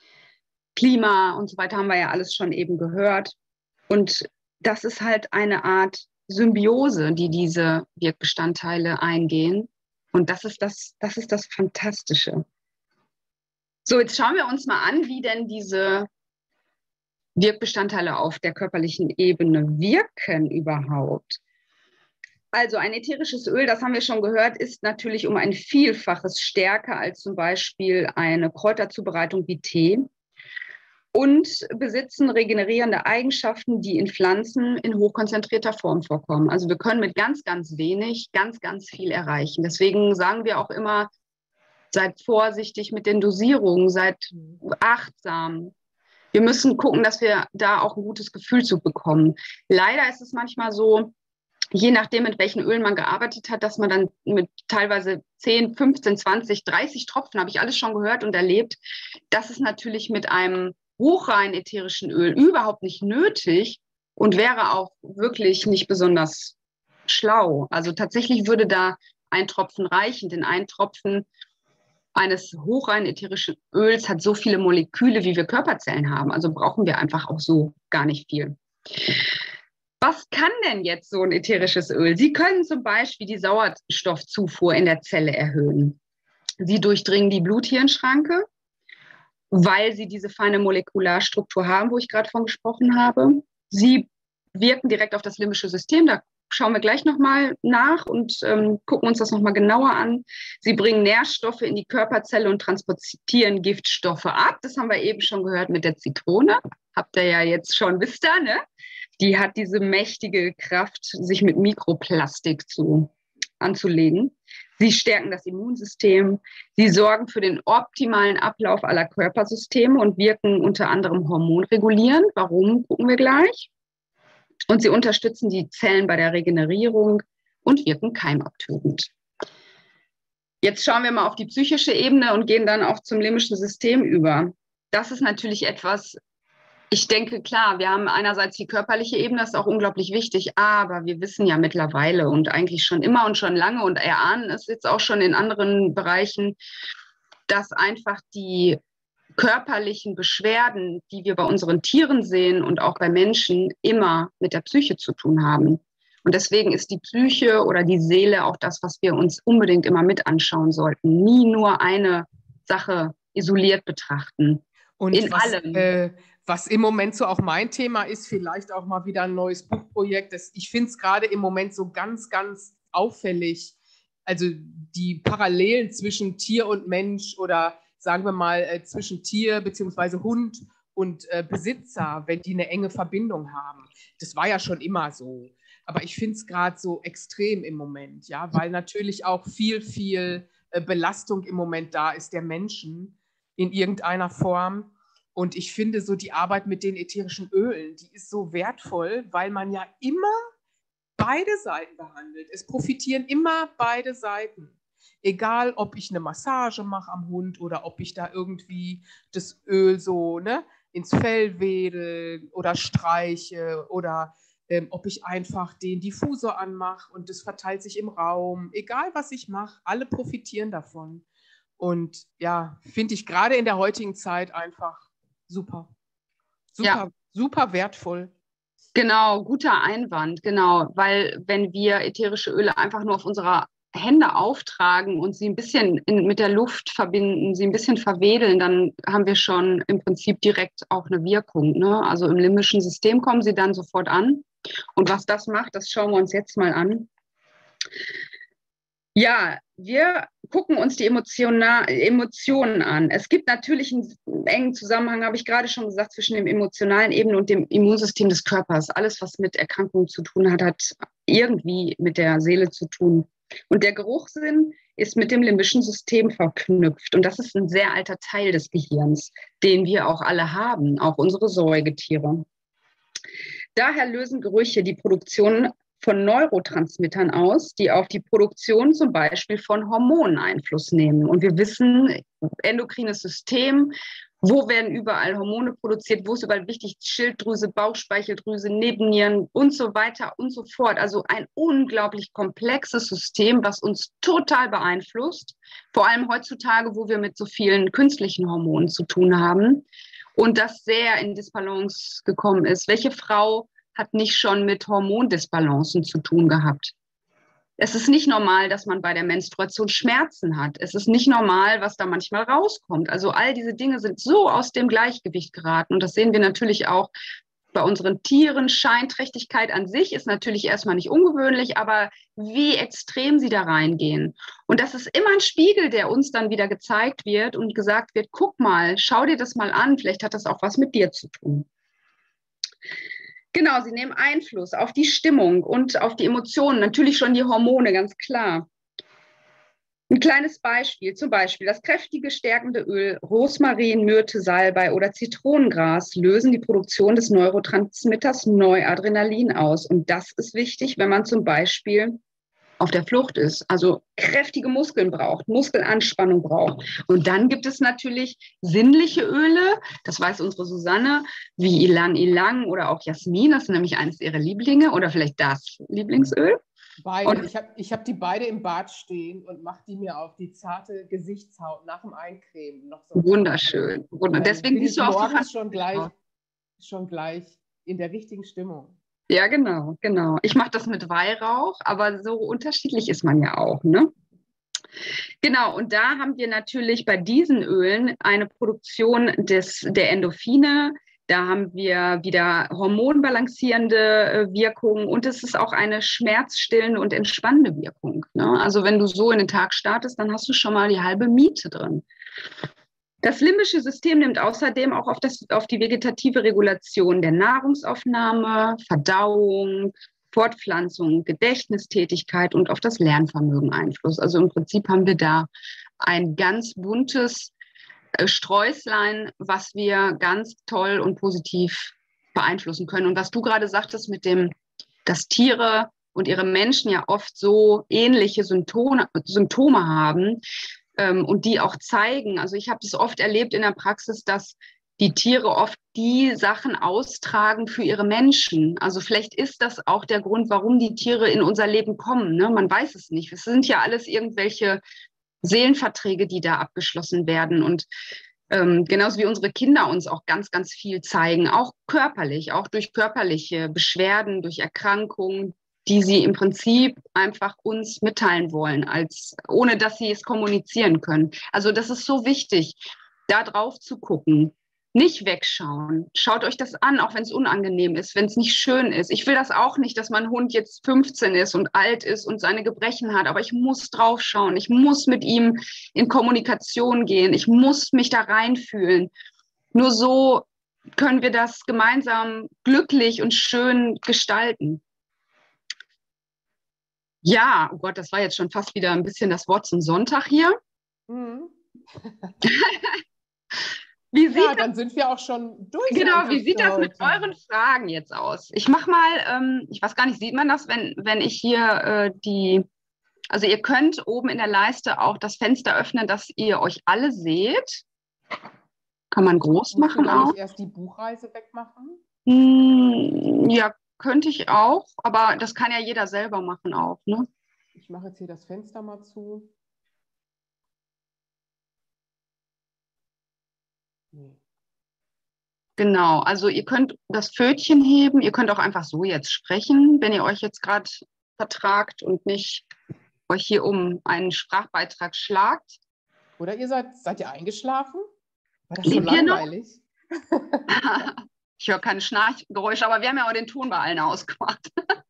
Klima und so weiter haben wir ja alles schon eben gehört. Und das ist halt eine Art Symbiose, die diese Wirkbestandteile eingehen. Und das ist das Fantastische. So, jetzt schauen wir uns mal an, wie denn diese Wirkbestandteile auf der körperlichen Ebene wirken überhaupt. Also ein ätherisches Öl, das haben wir schon gehört, ist natürlich um ein Vielfaches stärker als zum Beispiel eine Kräuterzubereitung wie Tee und besitzen regenerierende Eigenschaften, die in Pflanzen in hochkonzentrierter Form vorkommen. Also wir können mit ganz, ganz wenig ganz, ganz viel erreichen. Deswegen sagen wir auch immer, seid vorsichtig mit den Dosierungen, seid achtsam. Wir müssen gucken, dass wir da auch ein gutes Gefühl zu bekommen. Leider ist es manchmal so, je nachdem, mit welchen Ölen man gearbeitet hat, dass man dann mit teilweise 10, 15, 20, 30 Tropfen, habe ich alles schon gehört und erlebt, das ist natürlich mit einem hochreinen ätherischen Öl überhaupt nicht nötig und wäre auch wirklich nicht besonders schlau. Also tatsächlich würde da ein Tropfen reichen, denn ein Tropfen eines hochreinen ätherischen Öls hat so viele Moleküle, wie wir Körperzellen haben. Also brauchen wir einfach auch so gar nicht viel. Was kann denn jetzt so ein ätherisches Öl? Sie können zum Beispiel die Sauerstoffzufuhr in der Zelle erhöhen. Sie durchdringen die Blut-Hirn-Schranke, weil sie diese feine Molekularstruktur haben, wo ich gerade von gesprochen habe. Sie wirken direkt auf das limbische System. Da schauen wir gleich nochmal nach und gucken uns das nochmal genauer an. Sie bringen Nährstoffe in die Körperzelle und transportieren Giftstoffe ab. Das haben wir eben schon gehört mit der Zitrone. Habt ihr ja jetzt schon, wisst ihr, ne? Die hat diese mächtige Kraft, sich mit Mikroplastik anzulegen. Sie stärken das Immunsystem. Sie sorgen für den optimalen Ablauf aller Körpersysteme und wirken unter anderem hormonregulierend. Warum, gucken wir gleich. Und sie unterstützen die Zellen bei der Regenerierung und wirken keimabtötend. Jetzt schauen wir mal auf die psychische Ebene und gehen dann auch zum limbischen System über. Das ist natürlich etwas, ich denke, klar, wir haben einerseits die körperliche Ebene, das ist auch unglaublich wichtig, aber wir wissen ja mittlerweile und eigentlich schon immer und schon lange und erahnen es jetzt auch schon in anderen Bereichen, dass einfach die körperlichen Beschwerden, die wir bei unseren Tieren sehen und auch bei Menschen, immer mit der Psyche zu tun haben. Und deswegen ist die Psyche oder die Seele auch das, was wir uns unbedingt immer mit anschauen sollten. Nie nur eine Sache isoliert betrachten. Und in allem. Was im Moment so auch mein Thema ist, vielleicht auch mal wieder ein neues Buchprojekt. Ich finde es gerade im Moment so ganz, ganz auffällig. Also die Parallelen zwischen Tier und Mensch oder sagen wir mal zwischen Tier bzw. Hund und Besitzer, wenn die eine enge Verbindung haben. Das war ja schon immer so. Aber ich finde es gerade so extrem im Moment, ja, weil natürlich auch viel Belastung im Moment da ist der Menschen in irgendeiner Form. Und ich finde so die Arbeit mit den ätherischen Ölen, die ist so wertvoll, weil man ja immer beide Seiten behandelt. Es profitieren immer beide Seiten. Egal, ob ich eine Massage mache am Hund oder ob ich da irgendwie das Öl so ins Fell wedel oder streiche oder ob ich einfach den Diffusor anmache und das verteilt sich im Raum. Egal, was ich mache, alle profitieren davon. Und ja, finde ich gerade in der heutigen Zeit einfach super. Super wertvoll. Genau, guter Einwand, genau, weil wenn wir ätherische Öle einfach nur auf unserer Hände auftragen und sie ein bisschen mit der Luft verbinden, sie ein bisschen verwedeln, dann haben wir schon im Prinzip direkt auch eine Wirkung. Ne? Also im limbischen System kommen sie dann sofort an. Und was das macht, das schauen wir uns jetzt mal an. Ja, wir gucken uns die Emotionen an. Es gibt natürlich einen engen Zusammenhang, habe ich gerade schon gesagt, zwischen dem emotionalen Ebene und dem Immunsystem des Körpers. Alles, was mit Erkrankungen zu tun hat, hat irgendwie mit der Seele zu tun. Und der Geruchssinn ist mit dem limbischen System verknüpft. Und das ist ein sehr alter Teil des Gehirns, den wir auch alle haben, auch unsere Säugetiere. Daher lösen Gerüche die Produktion von Neurotransmittern aus, die auf die Produktion zum Beispiel von Hormonen Einfluss nehmen. Und wir wissen, endokrines System, wo werden überall Hormone produziert, wo ist überall wichtig, Schilddrüse, Bauchspeicheldrüse, Nebennieren und so weiter und so fort. Also ein unglaublich komplexes System, was uns total beeinflusst, vor allem heutzutage, wo wir mit so vielen künstlichen Hormonen zu tun haben und das sehr in Disbalance gekommen ist. Welche Frau hat nicht schon mit Hormondisbalancen zu tun gehabt? Es ist nicht normal, dass man bei der Menstruation Schmerzen hat. Es ist nicht normal, was da manchmal rauskommt. Also all diese Dinge sind so aus dem Gleichgewicht geraten. Und das sehen wir natürlich auch bei unseren Tieren. Scheinträchtigkeit an sich ist natürlich erstmal nicht ungewöhnlich, aber wie extrem sie da reingehen. Und das ist immer ein Spiegel, der uns dann wieder gezeigt wird und gesagt wird, guck mal, schau dir das mal an, vielleicht hat das auch was mit dir zu tun. Genau, sie nehmen Einfluss auf die Stimmung und auf die Emotionen, natürlich schon die Hormone, ganz klar. Ein kleines Beispiel, zum Beispiel das kräftige, stärkende Öl Rosmarin, Myrte, Salbei oder Zitronengras lösen die Produktion des Neurotransmitters Noradrenalin aus. Und das ist wichtig, wenn man zum Beispiel auf der Flucht ist, also kräftige Muskeln braucht, Muskelanspannung braucht. Und dann gibt es natürlich sinnliche Öle, das weiß unsere Susanne, wie Ylang Ylang oder auch Jasmin, das ist nämlich eines ihrer Lieblinge oder vielleicht das Lieblingsöl. Beide. Ich hab die beide im Bad stehen und mache die mir auf die zarte Gesichtshaut nach dem Eincremen. Noch so wunderschön. Deswegen bist du auch schon gleich in der richtigen Stimmung. Ja, genau. Ich mache das mit Weihrauch, aber so unterschiedlich ist man ja auch, ne? Genau, und da haben wir natürlich bei diesen Ölen eine Produktion der Endorphine. Da haben wir wieder hormonbalancierende Wirkung und es ist auch eine schmerzstillende und entspannende Wirkung, ne? Also wenn du so in den Tag startest, dann hast du schon mal die halbe Miete drin. Das limbische System nimmt außerdem auch auf die vegetative Regulation der Nahrungsaufnahme, Verdauung, Fortpflanzung, Gedächtnistätigkeit und auf das Lernvermögen Einfluss. Also im Prinzip haben wir da ein ganz buntes Sträußlein, was wir ganz toll und positiv beeinflussen können. Und was du gerade sagtest mit dem, dass Tiere und ihre Menschen ja oft so ähnliche Symptome haben und die auch zeigen. Also ich habe das oft erlebt in der Praxis, dass die Tiere oft die Sachen austragen für ihre Menschen. Also vielleicht ist das auch der Grund, warum die Tiere in unser Leben kommen. Ne? Man weiß es nicht. Es sind ja alles irgendwelche Seelenverträge, die da abgeschlossen werden. Und genauso wie unsere Kinder uns auch ganz, ganz viel zeigen, auch körperlich, auch durch körperliche Beschwerden, durch Erkrankungen, die sie im Prinzip einfach uns mitteilen wollen, ohne dass sie es kommunizieren können. Also das ist so wichtig, da drauf zu gucken. Nicht wegschauen. Schaut euch das an, auch wenn es unangenehm ist, wenn es nicht schön ist. Ich will das auch nicht, dass mein Hund jetzt 15 ist und alt ist und seine Gebrechen hat, aber ich muss drauf schauen. Ich muss mit ihm in Kommunikation gehen. Ich muss mich da reinfühlen. Nur so können wir das gemeinsam glücklich und schön gestalten. Ja, oh Gott, das war jetzt schon fast wieder ein bisschen das Wort zum Sonntag hier. Mhm. Dann sind wir auch schon durch. Genau, wie sieht das mit euren Fragen jetzt aus? Ich mache mal, ich weiß gar nicht, sieht man das, wenn ich hier also ihr könnt oben in der Leiste auch das Fenster öffnen, dass ihr euch alle seht. Kann man groß machen auch. Nicht erst die Buchreise wegmachen? Ja, könnte ich auch, aber das kann ja jeder selber machen auch, ne? Ich mache jetzt hier das Fenster mal zu. Genau, also ihr könnt das Pfötchen heben, ihr könnt auch einfach so jetzt sprechen, wenn ihr euch jetzt gerade vertragt und nicht euch hier um einen Sprachbeitrag schlagt. Oder ihr seid ihr eingeschlafen? War das so langweilig? Ich höre keine Schnarchgeräusche, aber wir haben ja auch den Ton bei allen ausgemacht.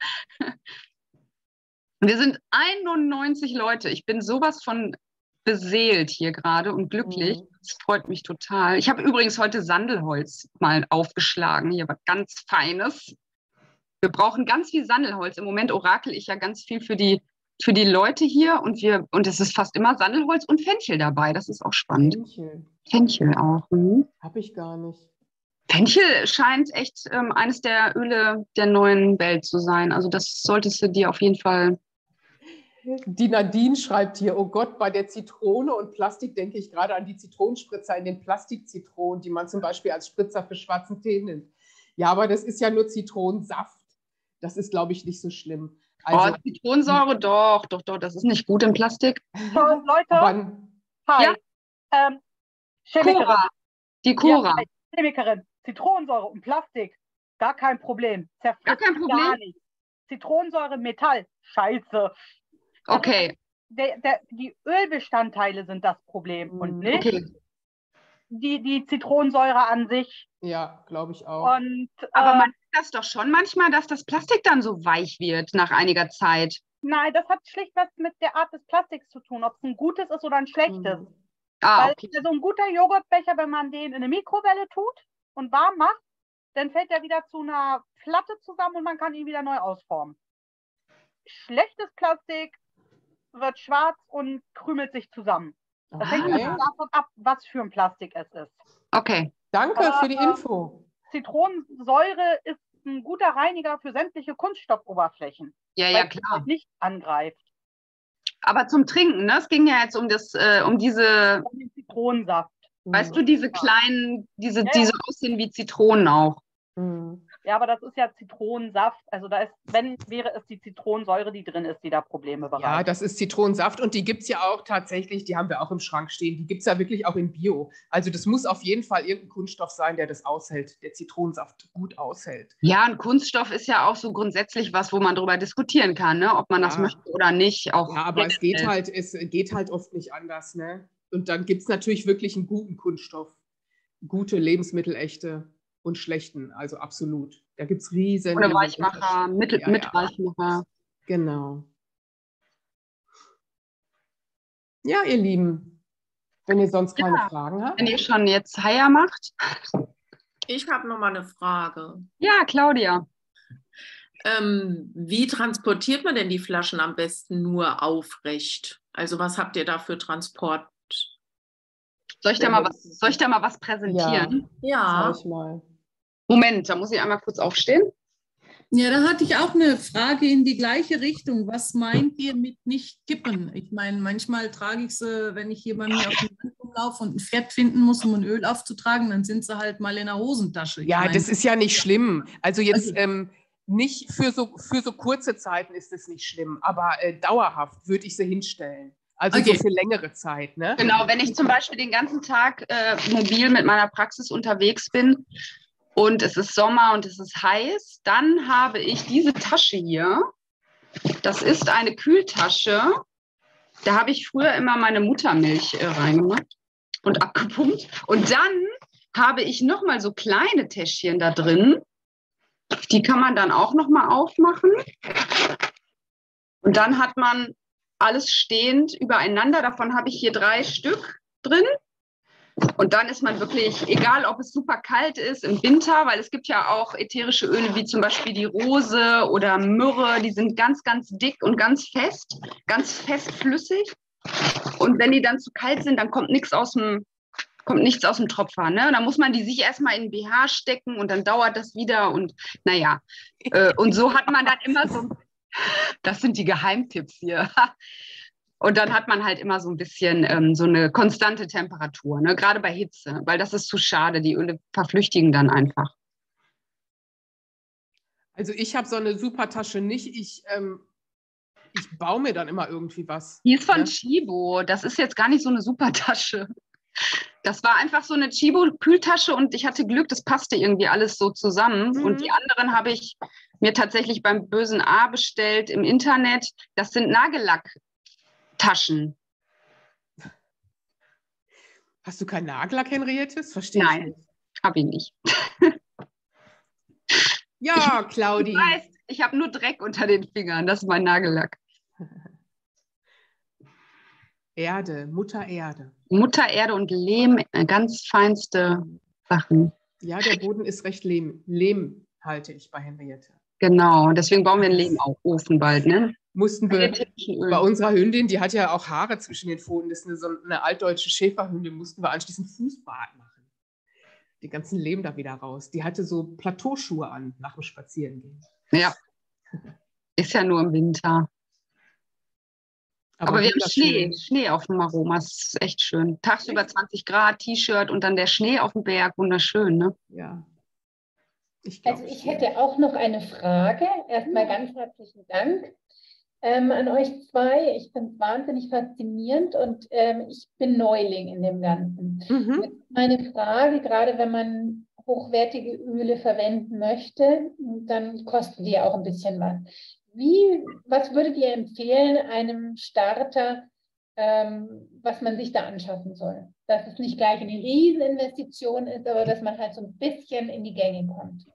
Wir sind 91 Leute. Ich bin sowas von beseelt hier gerade und glücklich. Das freut mich total. Ich habe übrigens heute Sandelholz mal aufgeschlagen. Hier was ganz Feines. Wir brauchen ganz viel Sandelholz. Im Moment orakel ich ja ganz viel für die Leute hier und es ist fast immer Sandelholz und Fenchel dabei. Das ist auch spannend. Fenchel auch. Habe ich gar nicht. Fenchel scheint echt eines der Öle der neuen Welt zu sein. Also das solltest du dir auf jeden Fall. Die Nadine schreibt hier, oh Gott, bei der Zitrone und Plastik denke ich gerade an die Zitronenspritzer in den Plastikzitronen, die man zum Beispiel als Spritzer für schwarzen Tee nimmt. Ja, aber das ist ja nur Zitronensaft. Das ist, glaube ich, nicht so schlimm. Also, Zitronensäure, doch, das ist nicht gut im Plastik. Leute, hi. Ja? Chemikerin. Die Cora. Ja, Chemikerin. Zitronensäure und Plastik, gar kein Problem. Zerfrisst gar kein Problem? Gar nicht. Zitronensäure, Metall, scheiße. Okay. Die Ölbestandteile sind das Problem und nicht die Zitronensäure an sich. Ja, glaube ich auch. Aber man sieht das doch schon manchmal, dass das Plastik dann so weich wird nach einiger Zeit. Nein, das hat schlicht was mit der Art des Plastiks zu tun, ob es ein gutes ist oder ein schlechtes. Weil so ein guter Joghurtbecher, wenn man den in eine Mikrowelle tut und warm macht, dann fällt er wieder zu einer Platte zusammen und man kann ihn wieder neu ausformen. Schlechtes Plastik wird schwarz und krümelt sich zusammen. Das hängt davon ab, was für ein Plastik es ist. Okay. Danke für die Info. Zitronensäure ist ein guter Reiniger für sämtliche Kunststoffoberflächen. Ja, klar. Es nicht angreift. Aber zum Trinken, ne? Es ging ja jetzt um den Zitronensaft. Weißt du, diese kleinen, diese aussehen wie Zitronen auch. Ja, aber das ist ja Zitronensaft. Also wäre es die Zitronensäure, die drin ist, die da Probleme bereitet. Ja, das ist Zitronensaft und die gibt es ja auch tatsächlich, die haben wir auch im Schrank stehen, die gibt es ja wirklich auch in Bio. Also das muss auf jeden Fall irgendein Kunststoff sein, der das aushält, der Zitronensaft gut aushält. Ja, ein Kunststoff ist ja auch so grundsätzlich was, wo man darüber diskutieren kann, ne? Ob man das möchte oder nicht. Auch ja, aber es geht halt oft nicht anders, ne? Und dann gibt es natürlich wirklich einen guten Kunststoff, gute Lebensmittel, echte und schlechten, also absolut. Da gibt es riesen. Oder Weichmacher, mit Weichmacher. Genau. Ja, ihr Lieben, wenn ihr sonst keine Fragen habt. Wenn ihr schon jetzt Heier macht. Ich habe noch mal eine Frage. Ja, Claudia. Wie transportiert man denn die Flaschen am besten nur aufrecht? Also was habt ihr da für Transport? Soll ich da mal was präsentieren? Ja. Zeig mal. Moment, da muss ich einmal kurz aufstehen. Ja, da hatte ich auch eine Frage in die gleiche Richtung. Was meint ihr mit nicht kippen? Ich meine, manchmal trage ich sie, wenn ich hier bei mir auf dem Land rumlaufe und ein Pferd finden muss, um ein Öl aufzutragen, dann sind sie halt mal in der Hosentasche. Ja, das ist ja nicht schlimm. Also jetzt Okay. nicht für so kurze Zeiten ist es nicht schlimm, aber dauerhaft würde ich sie hinstellen. Also Okay. so für längere Zeit, ne? Genau, wenn ich zum Beispiel den ganzen Tag mobil mit meiner Praxis unterwegs bin und es ist Sommer und es ist heiß, dann habe ich diese Tasche hier. Das ist eine Kühltasche. Da habe ich früher immer meine Muttermilch reingemacht und abgepumpt. Und dann habe ich nochmal so kleine Täschchen da drin. Die kann man dann auch nochmal aufmachen. Und dann hat man alles stehend übereinander. Davon habe ich hier 3 Stück drin. Und dann ist man wirklich, egal ob es super kalt ist im Winter, weil es gibt ja auch ätherische Öle wie zum Beispiel die Rose oder Myrrhe, die sind ganz, ganz dick und ganz fest flüssig. Und wenn die dann zu kalt sind, dann kommt nichts aus dem Tropfer. Ne? Da muss man die sich erstmal in den BH stecken und dann dauert das wieder. Und naja, und so hat man dann immer so, das sind die Geheimtipps hier. Und dann hat man halt immer so ein bisschen so eine konstante Temperatur, ne? Gerade bei Hitze, weil das ist zu schade. Die Öle verflüchtigen dann einfach. Also ich habe so eine super Tasche nicht. Ich baue mir dann immer irgendwie was. Die ist von Ne? Chibo. Das ist jetzt gar nicht so eine super Tasche. Das war einfach so eine Chibo-Kühltasche und ich hatte Glück, das passte irgendwie alles so zusammen. Mhm. Und die anderen habe ich mir tatsächlich beim bösen A bestellt im Internet. Das sind Nagellack-Taschen. Hast du kein Nagellack, Henriettes? Verstehe ich Nein, nicht. habe ich nicht. Ja, Claudi. Ich weiß, ich habe nur Dreck unter den Fingern. Das ist mein Nagellack. Erde, Mutter Erde. Mutter Erde und Lehm, ganz feinste Sachen. Ja, der Boden ist recht lehmhaltig bei Henriette. Genau, deswegen bauen wir einen Lehmofen bald, ne? Mussten wir bei unserer Hündin, die hat ja auch Haare zwischen den Pfoten, das ist so eine altdeutsche Schäferhündin, mussten wir anschließend Fußbad machen. Den ganzen Lehm da wieder raus. Die hatte so Plateauschuhe an nach dem Spazierengehen. Ja, ist ja nur im Winter. Aber wir haben Schnee auf dem Aroma, das ist echt schön. Tagsüber 20 Grad, T-Shirt und dann der Schnee auf dem Berg, wunderschön, ne? Ja. Ich hätte auch noch eine Frage. Erstmal ganz herzlichen Dank an euch zwei. Ich finde es wahnsinnig faszinierend und ich bin Neuling in dem Ganzen. Jetzt meine Frage, gerade wenn man hochwertige Öle verwenden möchte, dann kosten die ja auch ein bisschen was. Was würdet ihr empfehlen einem Starter, was man sich da anschaffen soll? Dass es nicht gleich eine Rieseninvestition ist, aber dass man halt so ein bisschen in die Gänge kommt.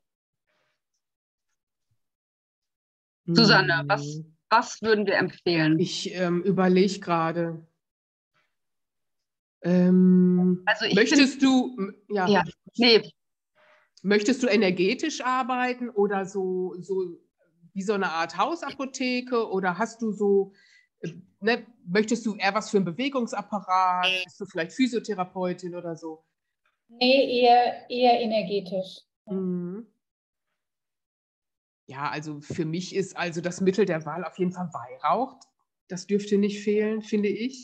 Susanne, was würden wir empfehlen? Ich überlege gerade. Also möchtest du energetisch arbeiten oder so wie so eine Art Hausapotheke oder hast du so, möchtest du eher was für einen Bewegungsapparat? Bist du vielleicht Physiotherapeutin oder so? Nee, eher energetisch. Mhm. Ja, also für mich ist also das Mittel der Wahl auf jeden Fall Weihrauch. Das dürfte nicht fehlen, finde ich.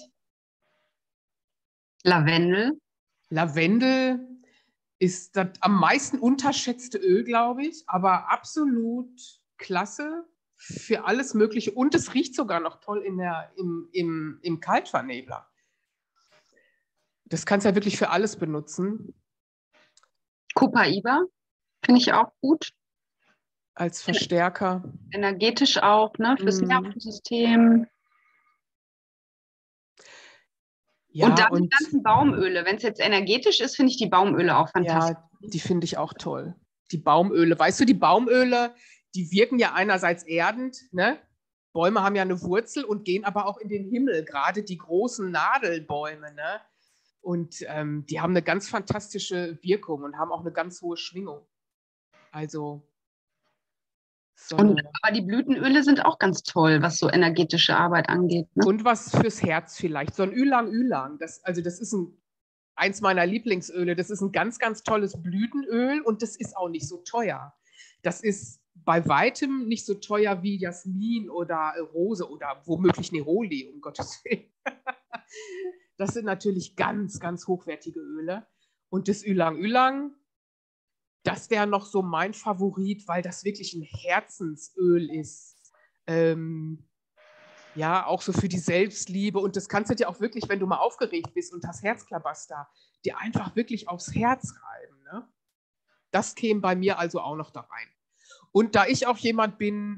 Lavendel. Lavendel ist das am meisten unterschätzte Öl, glaube ich, aber absolut klasse für alles Mögliche. Und es riecht sogar noch toll im Kaltvernebler. Das kannst du ja wirklich für alles benutzen. Copaiba finde ich auch gut. Als Verstärker. Energetisch auch, ne? Fürs Nervensystem. Ja, und dann die ganzen Baumöle. Wenn es jetzt energetisch ist, finde ich die Baumöle auch fantastisch. Ja, die finde ich auch toll. Die Baumöle. Weißt du, die Baumöle, die wirken ja einerseits erdend, ne? Bäume haben ja eine Wurzel und gehen aber auch in den Himmel, gerade die großen Nadelbäume, ne? Und die haben eine ganz fantastische Wirkung und haben auch eine ganz hohe Schwingung. Also So aber die Blütenöle sind auch ganz toll, was so energetische Arbeit angeht. Ne? Und was fürs Herz vielleicht. So ein Ylang-Ylang, das ist eins meiner Lieblingsöle. Das ist ein ganz, ganz tolles Blütenöl und das ist auch nicht so teuer. Das ist bei weitem nicht so teuer wie Jasmin oder Rose oder womöglich Neroli, um Gottes Willen. Das sind natürlich ganz, ganz hochwertige Öle. Und das Ylang-Ylang, das wäre noch so mein Favorit, weil das wirklich ein Herzensöl ist. Ja, auch so für die Selbstliebe. Und das kannst du dir auch wirklich, wenn du mal aufgeregt bist und hast Herzklabaster, dir einfach wirklich aufs Herz reiben. Ne? Das käme bei mir also auch noch da rein. Und da ich auch jemand bin,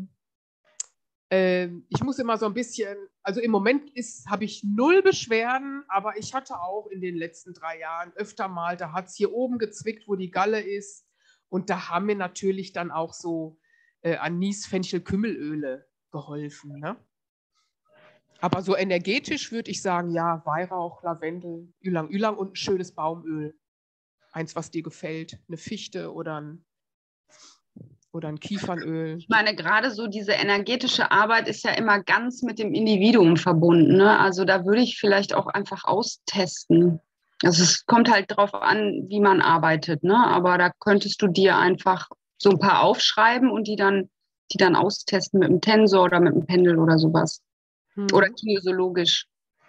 ich muss immer so ein bisschen, also im Moment habe ich 0 Beschwerden, aber ich hatte auch in den letzten 3 Jahren öfter mal, da hat es hier oben gezwickt, wo die Galle ist. Und da haben mir natürlich dann auch so Anis, Fenchel, Kümmelöle geholfen. Ne? Aber so energetisch würde ich sagen, ja, Weihrauch, Lavendel, Ylang-Ylang und ein schönes Baumöl. Eins, was dir gefällt. Eine Fichte oder ein Kiefernöl. Ich meine, gerade so diese energetische Arbeit ist ja immer ganz mit dem Individuum verbunden. Ne? Also da würde ich vielleicht auch einfach austesten. Also es kommt halt darauf an, wie man arbeitet. Ne? Aber da könntest du dir einfach so ein paar aufschreiben und die dann austesten mit einem Tensor oder mit einem Pendel oder sowas. Oder kinesiologisch.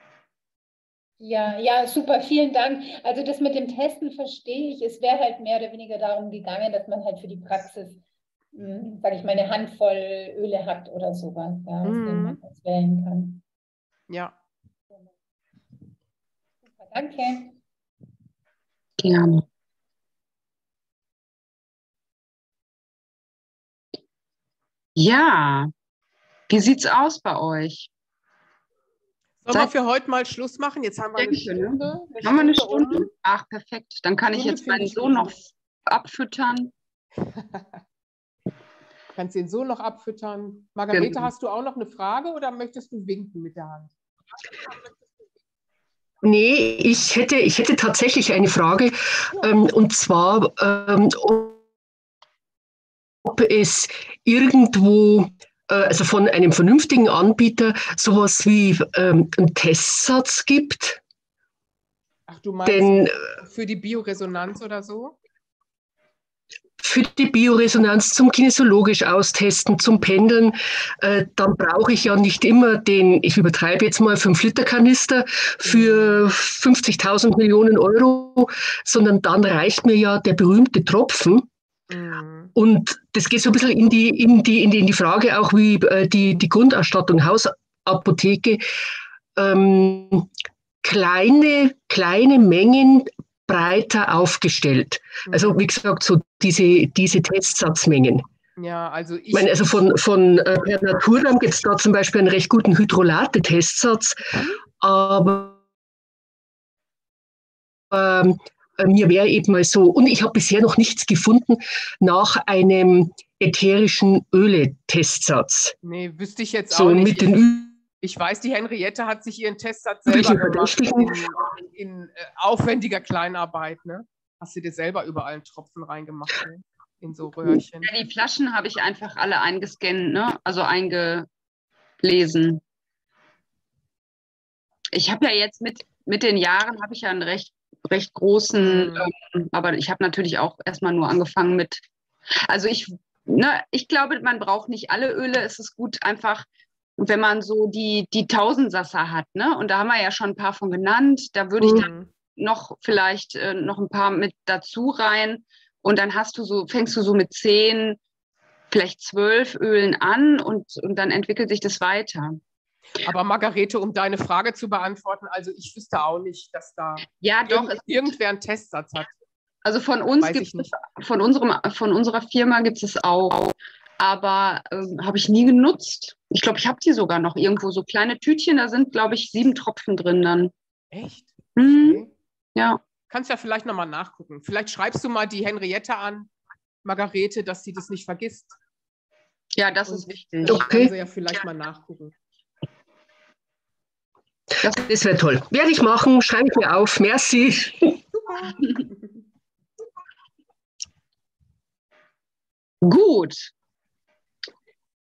Ja, super, vielen Dank. Also das mit dem Testen verstehe ich. Es wäre halt mehr oder weniger darum gegangen, dass man halt für die Praxis, sage ich mal, eine Handvoll Öle hat oder sowas, ja, aus denen man das wählen kann. Ja. Super, danke. Gerne. Ja, wie sieht's aus bei euch? Sollen wir für heute mal Schluss machen? Jetzt haben wir eine Stunde. Haben wir eine Stunde? Ach, perfekt. Dann kann ich jetzt meinen Sohn noch abfüttern. Kannst den Sohn noch abfüttern. Margarete, Genau. hast du auch noch eine Frage oder möchtest du winken mit der Hand? Nee, ich hätte tatsächlich eine Frage. Und zwar, ob es irgendwo, also von einem vernünftigen Anbieter, sowas wie einen Testsatz gibt. Ach, du meinst für die Bioresonanz oder so? Für die Bioresonanz zum kinesiologisch austesten, zum Pendeln, dann brauche ich ja nicht immer ich übertreibe jetzt mal 5-Liter-Kanister für 50.000 Millionen Euro, sondern dann reicht mir ja der berühmte Tropfen. Und das geht so ein bisschen in die Frage auch, wie die Grundausstattung, Hausapotheke, kleine Mengen breiter aufgestellt. Also wie gesagt, so diese Testsatzmengen. Ja, also ich meine, also von Per Naturram gibt es da zum Beispiel einen recht guten Hydrolate-Testsatz, aber mir wäre eben mal so, und ich habe bisher noch nichts gefunden nach einem ätherischen Öle-Testsatz. Nee, wüsste ich jetzt so auch nicht. Mit Ich weiß, die Henriette hat sich ihren Testsatz selber gemacht in aufwendiger Kleinarbeit. Ne? Hast du dir selber überall einen Tropfen reingemacht, ne? In so Röhrchen? Ja, die Flaschen habe ich einfach alle eingescannt, ne? Also eingelesen. Ich habe ja jetzt mit den Jahren habe ich ja einen recht großen, aber ich habe natürlich auch erstmal nur angefangen mit, also ich glaube, man braucht nicht alle Öle. Es ist gut einfach, wenn man so die Tausendsasser hat, ne? Und da haben wir ja schon ein paar von genannt. Da würde ich dann noch vielleicht noch ein paar mit dazu rein. Und dann fängst du so mit 10, vielleicht 12 Ölen an und dann entwickelt sich das weiter. Aber Margarete, um deine Frage zu beantworten, also ich wüsste auch nicht, dass da irgendwer einen Testsatz hat. Also von uns gibt es, von unserer Firma gibt es auch. Aber habe ich nie genutzt. Ich glaube, ich habe die sogar noch irgendwo, so kleine Tütchen, da sind, glaube ich, 7 Tropfen drin dann. Echt? Okay. Ja. Kannst ja vielleicht nochmal nachgucken. Vielleicht schreibst du mal die Henriette an, Margarete, dass sie das nicht vergisst. Ja, das ist wichtig. Dann kann sie ja vielleicht mal nachgucken. Das wäre toll. Werde ich machen, schreibe ich mir auf. Merci. Super. Gut.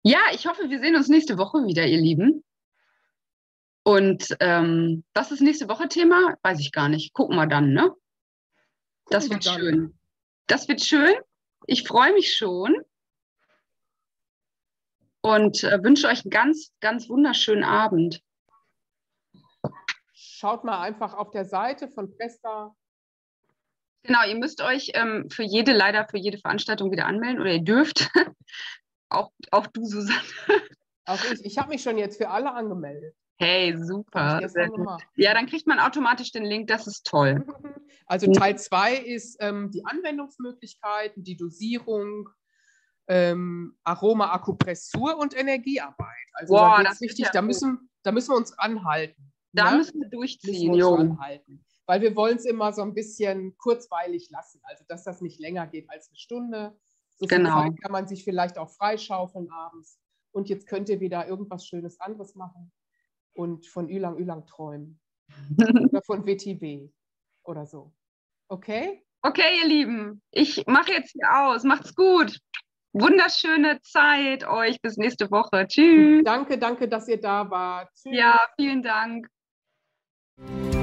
Ja, ich hoffe, wir sehen uns nächste Woche wieder, ihr Lieben. Und was ist nächste Woche Thema? Weiß ich gar nicht. Gucken wir dann, ne? Das wird schön. Das wird schön. Ich freue mich schon. Und wünsche euch einen ganz, ganz wunderschönen Abend. Schaut mal einfach auf der Seite von Presta. Genau, ihr müsst euch leider für jede Veranstaltung wieder anmelden oder ihr dürft. auch du, Susanne. Auch ich. Ich habe mich schon jetzt für alle angemeldet. Hey, super. Ja, dann kriegt man automatisch den Link, das ist toll. Also Teil 2 ist die Anwendungsmöglichkeiten, die Dosierung, Aroma-Akupressur und Energiearbeit. Also wow, das ist wichtig, da müssen wir uns anhalten. Da ja? müssen wir durchziehen, müssen wir uns anhalten. Weil wir wollen es immer so ein bisschen kurzweilig lassen, also dass das nicht länger geht als eine Stunde. So viel Zeit kann man sich vielleicht auch freischaufeln abends. Und jetzt könnt ihr wieder irgendwas Schönes anderes machen und von Ylang Ylang träumen. Oder von WTW oder so. Okay? Okay, ihr Lieben, ich mache jetzt hier aus. Macht's gut. Wunderschöne Zeit euch. Bis nächste Woche. Tschüss. Danke, dass ihr da wart. Tschüss. Ja, vielen Dank.